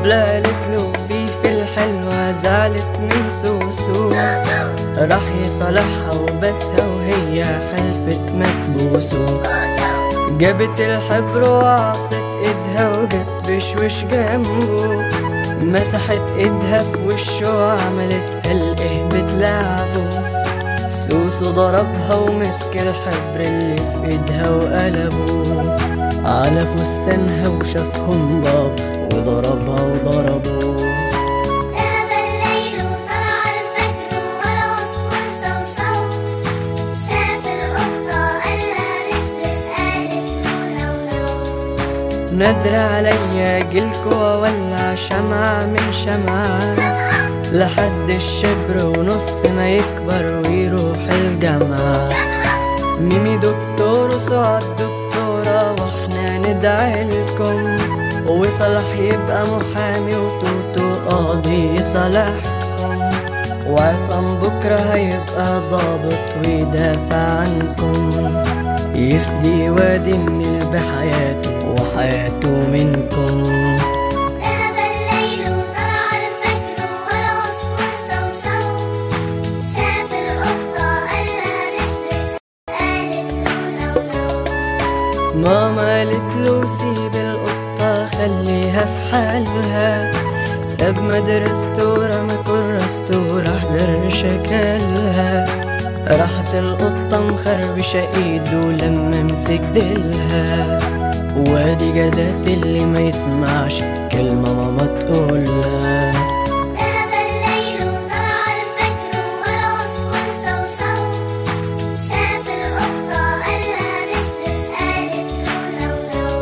قبلت له في الحلوة زعلت من سوسو، راح يصالحها وبسها وهي حلفت ما تبوسه. جابت الحبر وعصت ايدها وجت بشوش جنبه، مسحت ايدها في وشه وعملت قال ايه بتلعبه. سوسو ضربها ومسك الحبر اللي في ايدها وقلبه على فستانها وشافهم بابا وضربها وضربه. ذهب الليل وطلع الفجر والعصفور صوصو، شاف القطة قالها رسرس قالت له لو لو. نادر عليا جيلكوا وولع شمعة من شمعة لحد الشبر ونص ما يكبر ويروح الجامعة. ميمي دكتور وسعاد دكتورة واحنا ندعي لكم، وصلاح يبقى محامي وتوتو قاضي يصالحكم، وعصام بكرة هيبقى ضابط ويدافع عنكم، يفدي وادي النيل بحياته وحياته منكم. ذهب الليل وطلع الفجر والعصفور صوصو، شاف القطة قالها رسرس قالت له لو لو. ماما قالت له سيب القطة خليها في حالها، ساب مدرسته رمى كراسته راح درش كلها. راحت القطة مخربشة ايده لما مسك ديلها، وادي جزات اللي ما يسمعش كلمة ماما تقولها. ذهب الليل وطلع الفجر والعصفور صوصو، شاف القطة قالها رسرس قالت له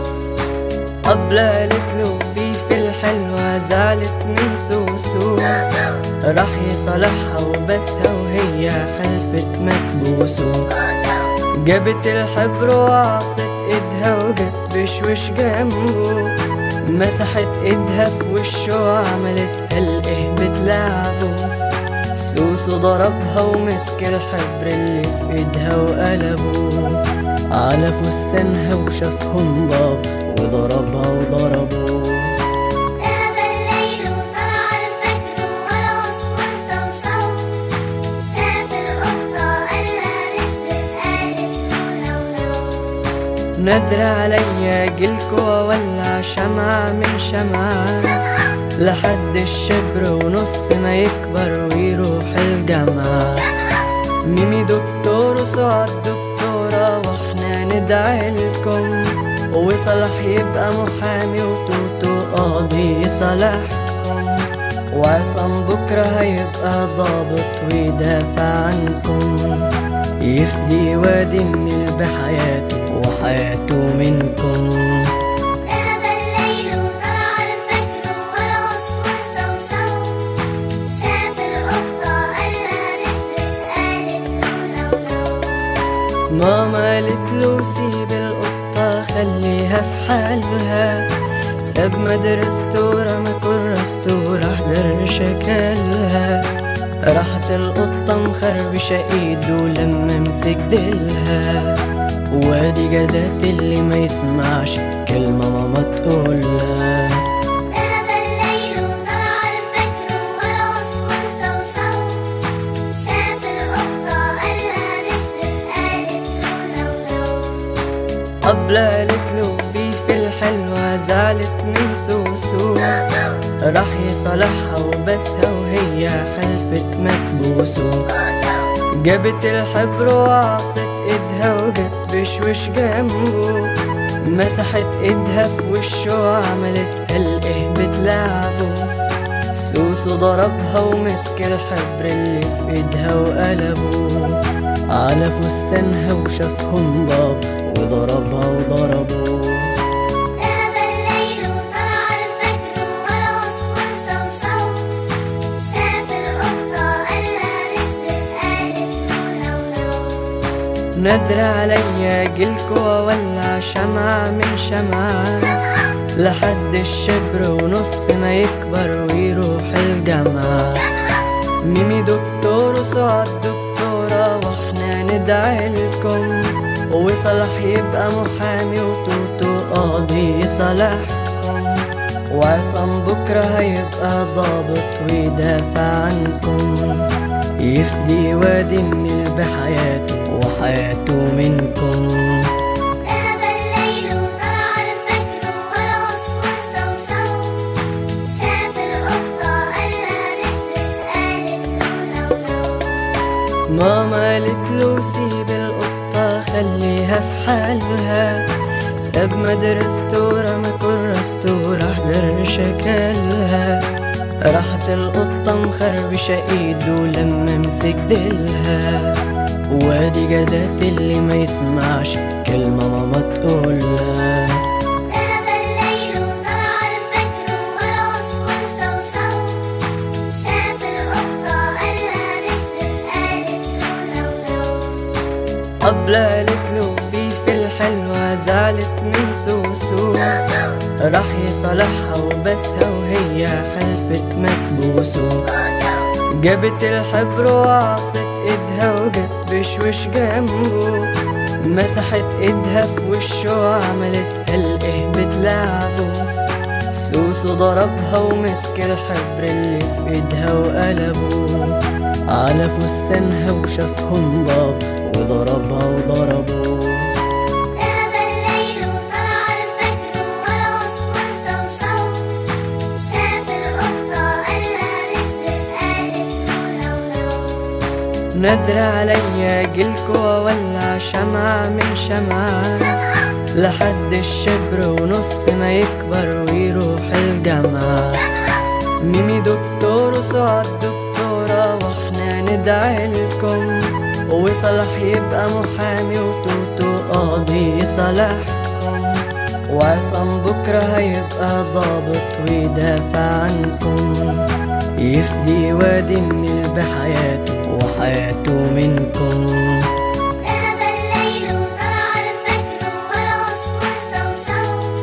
لو لو. قبلت له في الحلوة زعلت من سوسو، راح يصالحها وبسها وهي حلفت ما تبوسه. جابت الحبر وعصت ايدها وجت بشوش جنبه، مسحت ايدها في وشه وعملت قال ايه بتلعبه. سوسو ضربها ومسك الحبر اللي في ايدها وقلبه على فستانها وشافهم بابا وضربها وضربه. ذهب الليل وطلع الفجر والعصفور صوصو، شاف القطة قالها رسرس قالت له لو لو. نادر عليا جيلكوا وولع شمعة من شمعة لحد الشبر ونص ما يكبر ويروح الجامعة. ميمي دكتور وسعاد دكتورة واحنا ندعي لكم، وصلاح يبقى محامي وتوتو قاضي يصالحكم، وعصام بكرة هيبقى ضابط ويدافع عنكم، يفدي وادي النيل بحياته وحياته منكم. ذهب الليل وطلع الفجر والعصفور صوصو، شاف القطة قالها رسرس قالت له لو لو. ماما قالت له سيب القطة خليها في حالها، ساب مدرسته رمى كراسته راح درش كلها. راحت القطة مخربشة ايده لما مسك ديلها، وادي جزات اللي ما يسمعش كلمة ماما تقولها. ذهب الليل وطلع الفجر والعصفور صوصو، شاف القطة قالها رسرس قالت له لو لو. قبلت له في الحلوة زعلت من سوسو، راح يصالحها وبسها وهي حلفت ما تبوسه. جابت الحبر وعصت ايدها وجت بشوش جنبه، مسحت ايدها في وشه وعملت قال ايه بتلعبه. سوسو ضربها ومسك الحبر اللي في ايدها وقلبه على فستانها وشافهم بابا وضربها وضربه. ذهب الليل وطلع الفجر والعصفور صوصو، شاف القطة قالها رسرس قالت له لو لو. نادر عليا جيلكوا وولع شمعة من شمعة لحد الشبر ونص ما يكبر ويروح الجامعة. ميمي دكتور وسعاد دكتورة واحنا ندعي لكم، وصلاح يبقى محامي وتوتو قاضي يصالحكم، وعصام بكرة هيبقى ضابط ويدافع عنكم، يفدي وادي النيل بحياته وحياته منكم. ذهب الليل وطلع الفجر والعصفور صوصو، شاف القطة قالها نسبت قالت له لو لو. ماما قالت له سيب القطة خليها في حالها، ساب مدرسته رمى كراسته راح در شكلها، راحت القطة مخربشة ايده لما مسك ديلها، وادي جزات اللي ما يسمعش كلمة ماما تقولها. ذهب الليل وطلع الفجر والعصفور صوصو، شاف القطة قالها نسبت قالت له لو لو. قبل قالت له فيفي الحلوة زعلت من سوسو، راح يصالحها وبسها وهي حلفت مكبوسه، جابت الحبر وعصت ايدها وجت بشوش جنبه، مسحت ايدها في وشه وعملت قال ايه بتلعبه، سوسو ضربها ومسك الحبر اللي في ايدها وقلبه على فستانها وشافهم باب وضربها وضربه. ذهب الليل وطلع الفجر والعصفور صوصو، شاف القطة قالها نسبت قالت له لو لو. نادر عليا جيلكوا واولع شمعة من شمعة لحد الشبر ونص ما يكبر ويروح الجامعة، ميمي دكتور وسعاد دكتورة واحنا ندعي لكم، وصلاح يبقى محامي وتوتو قاضي يصالحكم، وعصام بكرة هيبقى ضابط ويدافع عنكم، يفدي وادي النيل بحياته وحياته منكم. ذهب الليل وطلع الفجر والعصفور صوصو،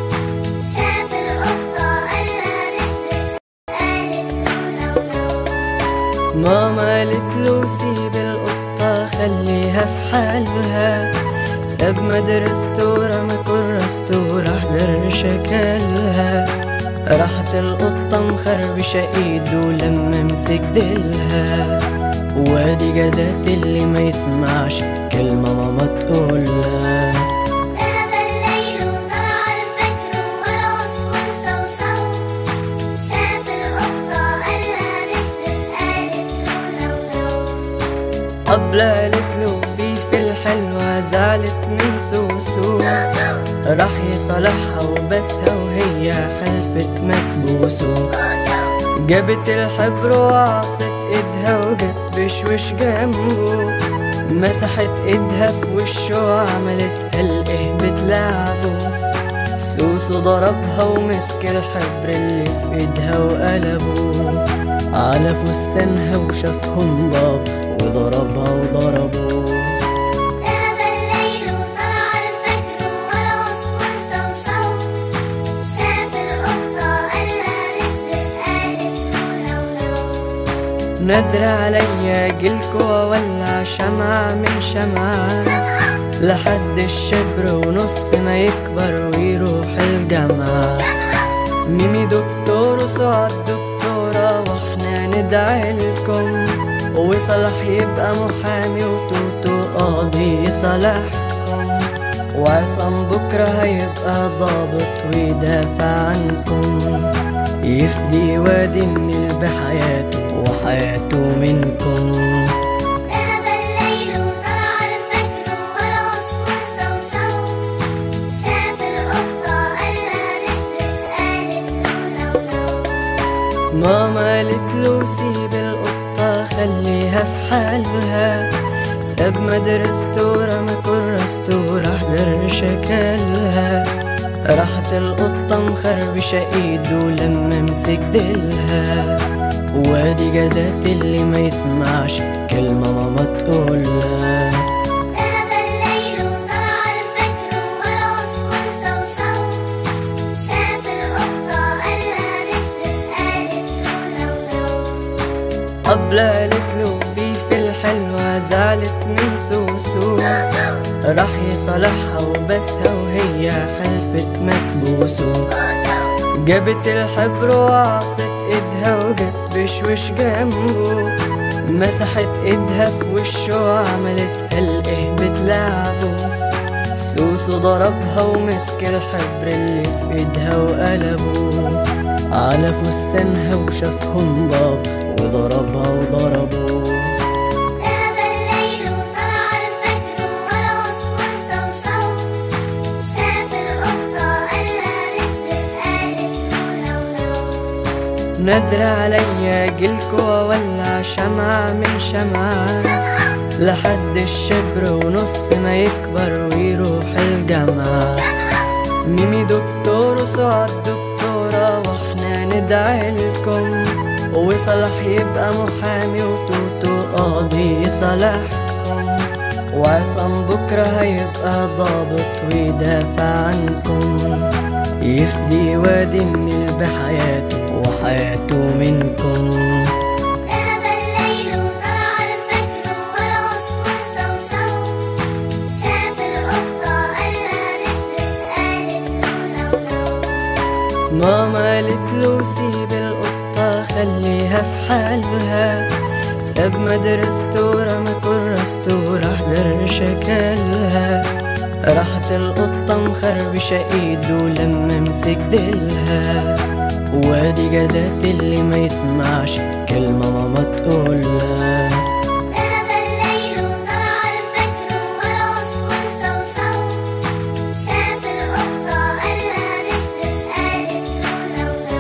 شاف القطة قالها نسبت قالت له لو لو. ماما قالت له سيب القطة خليها في حالها، ساب مدرسته رمى كراسته راح در شكلها، راحت القطة مخربشة ايده لما مسك ديلها، وادي جزات اللي ما يسمعش كلمة ماما تقولها. ذهب الليل وطلع الفجر والعصفور صوصو، شاف القطة قالها نسبت قالت له لو لو. قبل قالت له فيفي الحلوة زعلت من سوسو، راح يصالحها وبسها وهي حلفت مكبوسه، جابت الحبر وعصت ايدها وجت بشوش جنبه، مسحت ايدها في وشه وعملت قال ايه بتلعبه، سوسو ضربها ومسك الحبر اللي في ايدها وقلبه على فستانها وشافهم باب وضربها وضربه. ذهب الليل وطلع الفجر والعصفور صوصو، شاف القطة قالها نسبت قالت له لو لو. نادر عليا جيلكوا واولع شمعة من شمعة لحد الشبر ونص ما يكبر ويروح الجامعة، ميمي دكتور وسعاد دكتورة واحنا ندعي لكم، وصلاح يبقى محامي وتوتو قاضي يصالحكم، وعصام بكرة هيبقى ضابط ويدافع عنكم، يفدي وادي النيل بحياته وحياته منكم. ذهب الليل وطلع الفجر والعصفور صوصو، شاف القطة قالها نسبت قالت له لو لو. ماما قالت له سيب القطة خليها في حالها، ساب مدرسته رمى كراسته راح در شكلها، راحت القطة مخربشة ايده لما مسك ديلها، وادي جزات اللي ما يسمعش كلمة ماما تقولها. ذهب الليل وطلع الفجر والعصفور صوصو، شاف القطة قالها نسبت قالت له لو لو. قبل قالت له فيفي الحلوة زعلت من سوسو، راح يصالحها وبسها وهي حلفت مكبوسه، جابت الحبر وعصت ايدها وجت بشوش جنبه، مسحت ايدها في وشه وعملت قال ايه بتلعبه. سوسو ضربها ومسك الحبر اللي في ايدها وقلبه على فستانها وشافهم بابا وضربها وضربه. ذهب الليل وطلع الفجر والعصفور صوصو، شاف القطة قالها رسرس قالت له لو لو. نادر عليا اجيلكوا واولع شمعة من شمعة لحد الشبر ونص ما يكبر ويروح الجامعة. ميمي دكتور وسعاد دكتورة واحنا ندعي لكم، وصلاح يبقى محامي وتوتو قاضي يصالحكم، وعصام بكرة هيبقى ضابط ويدافع عنكم، يفدي وادي النيل بحياته وحياته منكم. ذهب الليل وطلع الفجر والعصفور صوصو، شاف القطة قالها رسرس قالت له لو لو. ماما قالت له سيب القطة خليها في حالها، ساب مدرسته ورمى كراسته وراح جر شكلها. راحت القطة مخربشة ايده لما مسك ديلها، وادي جزات اللي ما يسمعش كلمة ماما تقولها. ذهب الليل وطلع الفجر والعصفور صوصو، شاف القطة قالها رسرس قالت له لو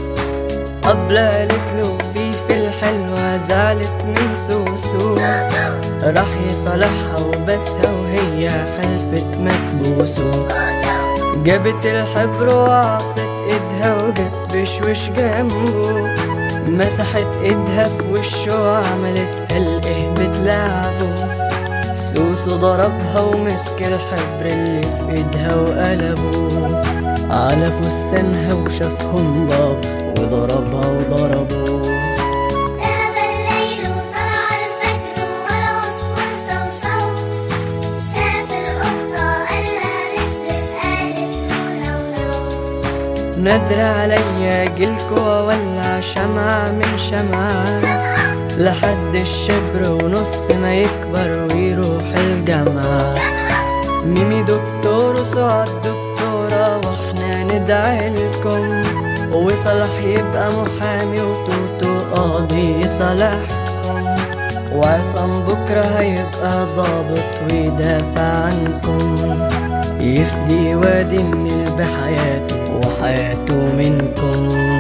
لو. قبل قالت له فيفي الحلوة زعلت من سوسو، راح يصالحها وبسها وهي حلفت ما تبوسه. جابت الحبر وعصت ايدها وجت بشوش جنبه، مسحت ايدها في وشه وعملت قال ايه بتلعبه. سوسو ضربها ومسك الحبر اللي في ايدها وقلبه على فستانها وشافهم بابا وضربها وضربه. ذهب الليل وطلع الفجر والعصفور صوصو، شاف القطة قالها رسرس قالت له لو لو. نادر عليا اجيلكوا واولع شمعة من شمعة لحد الشبر ونص ما يكبر ويروح الجامعة. ميمي دكتور وسعاد دكتورة واحنا ندعي لكم، وصلاح يبقى محامي وتوتو قاضي يصالحكم، وعصام بكرة هيبقى ضابط ويدافع عنكم، يفدي وادي النيل بحياته وحياته منكم.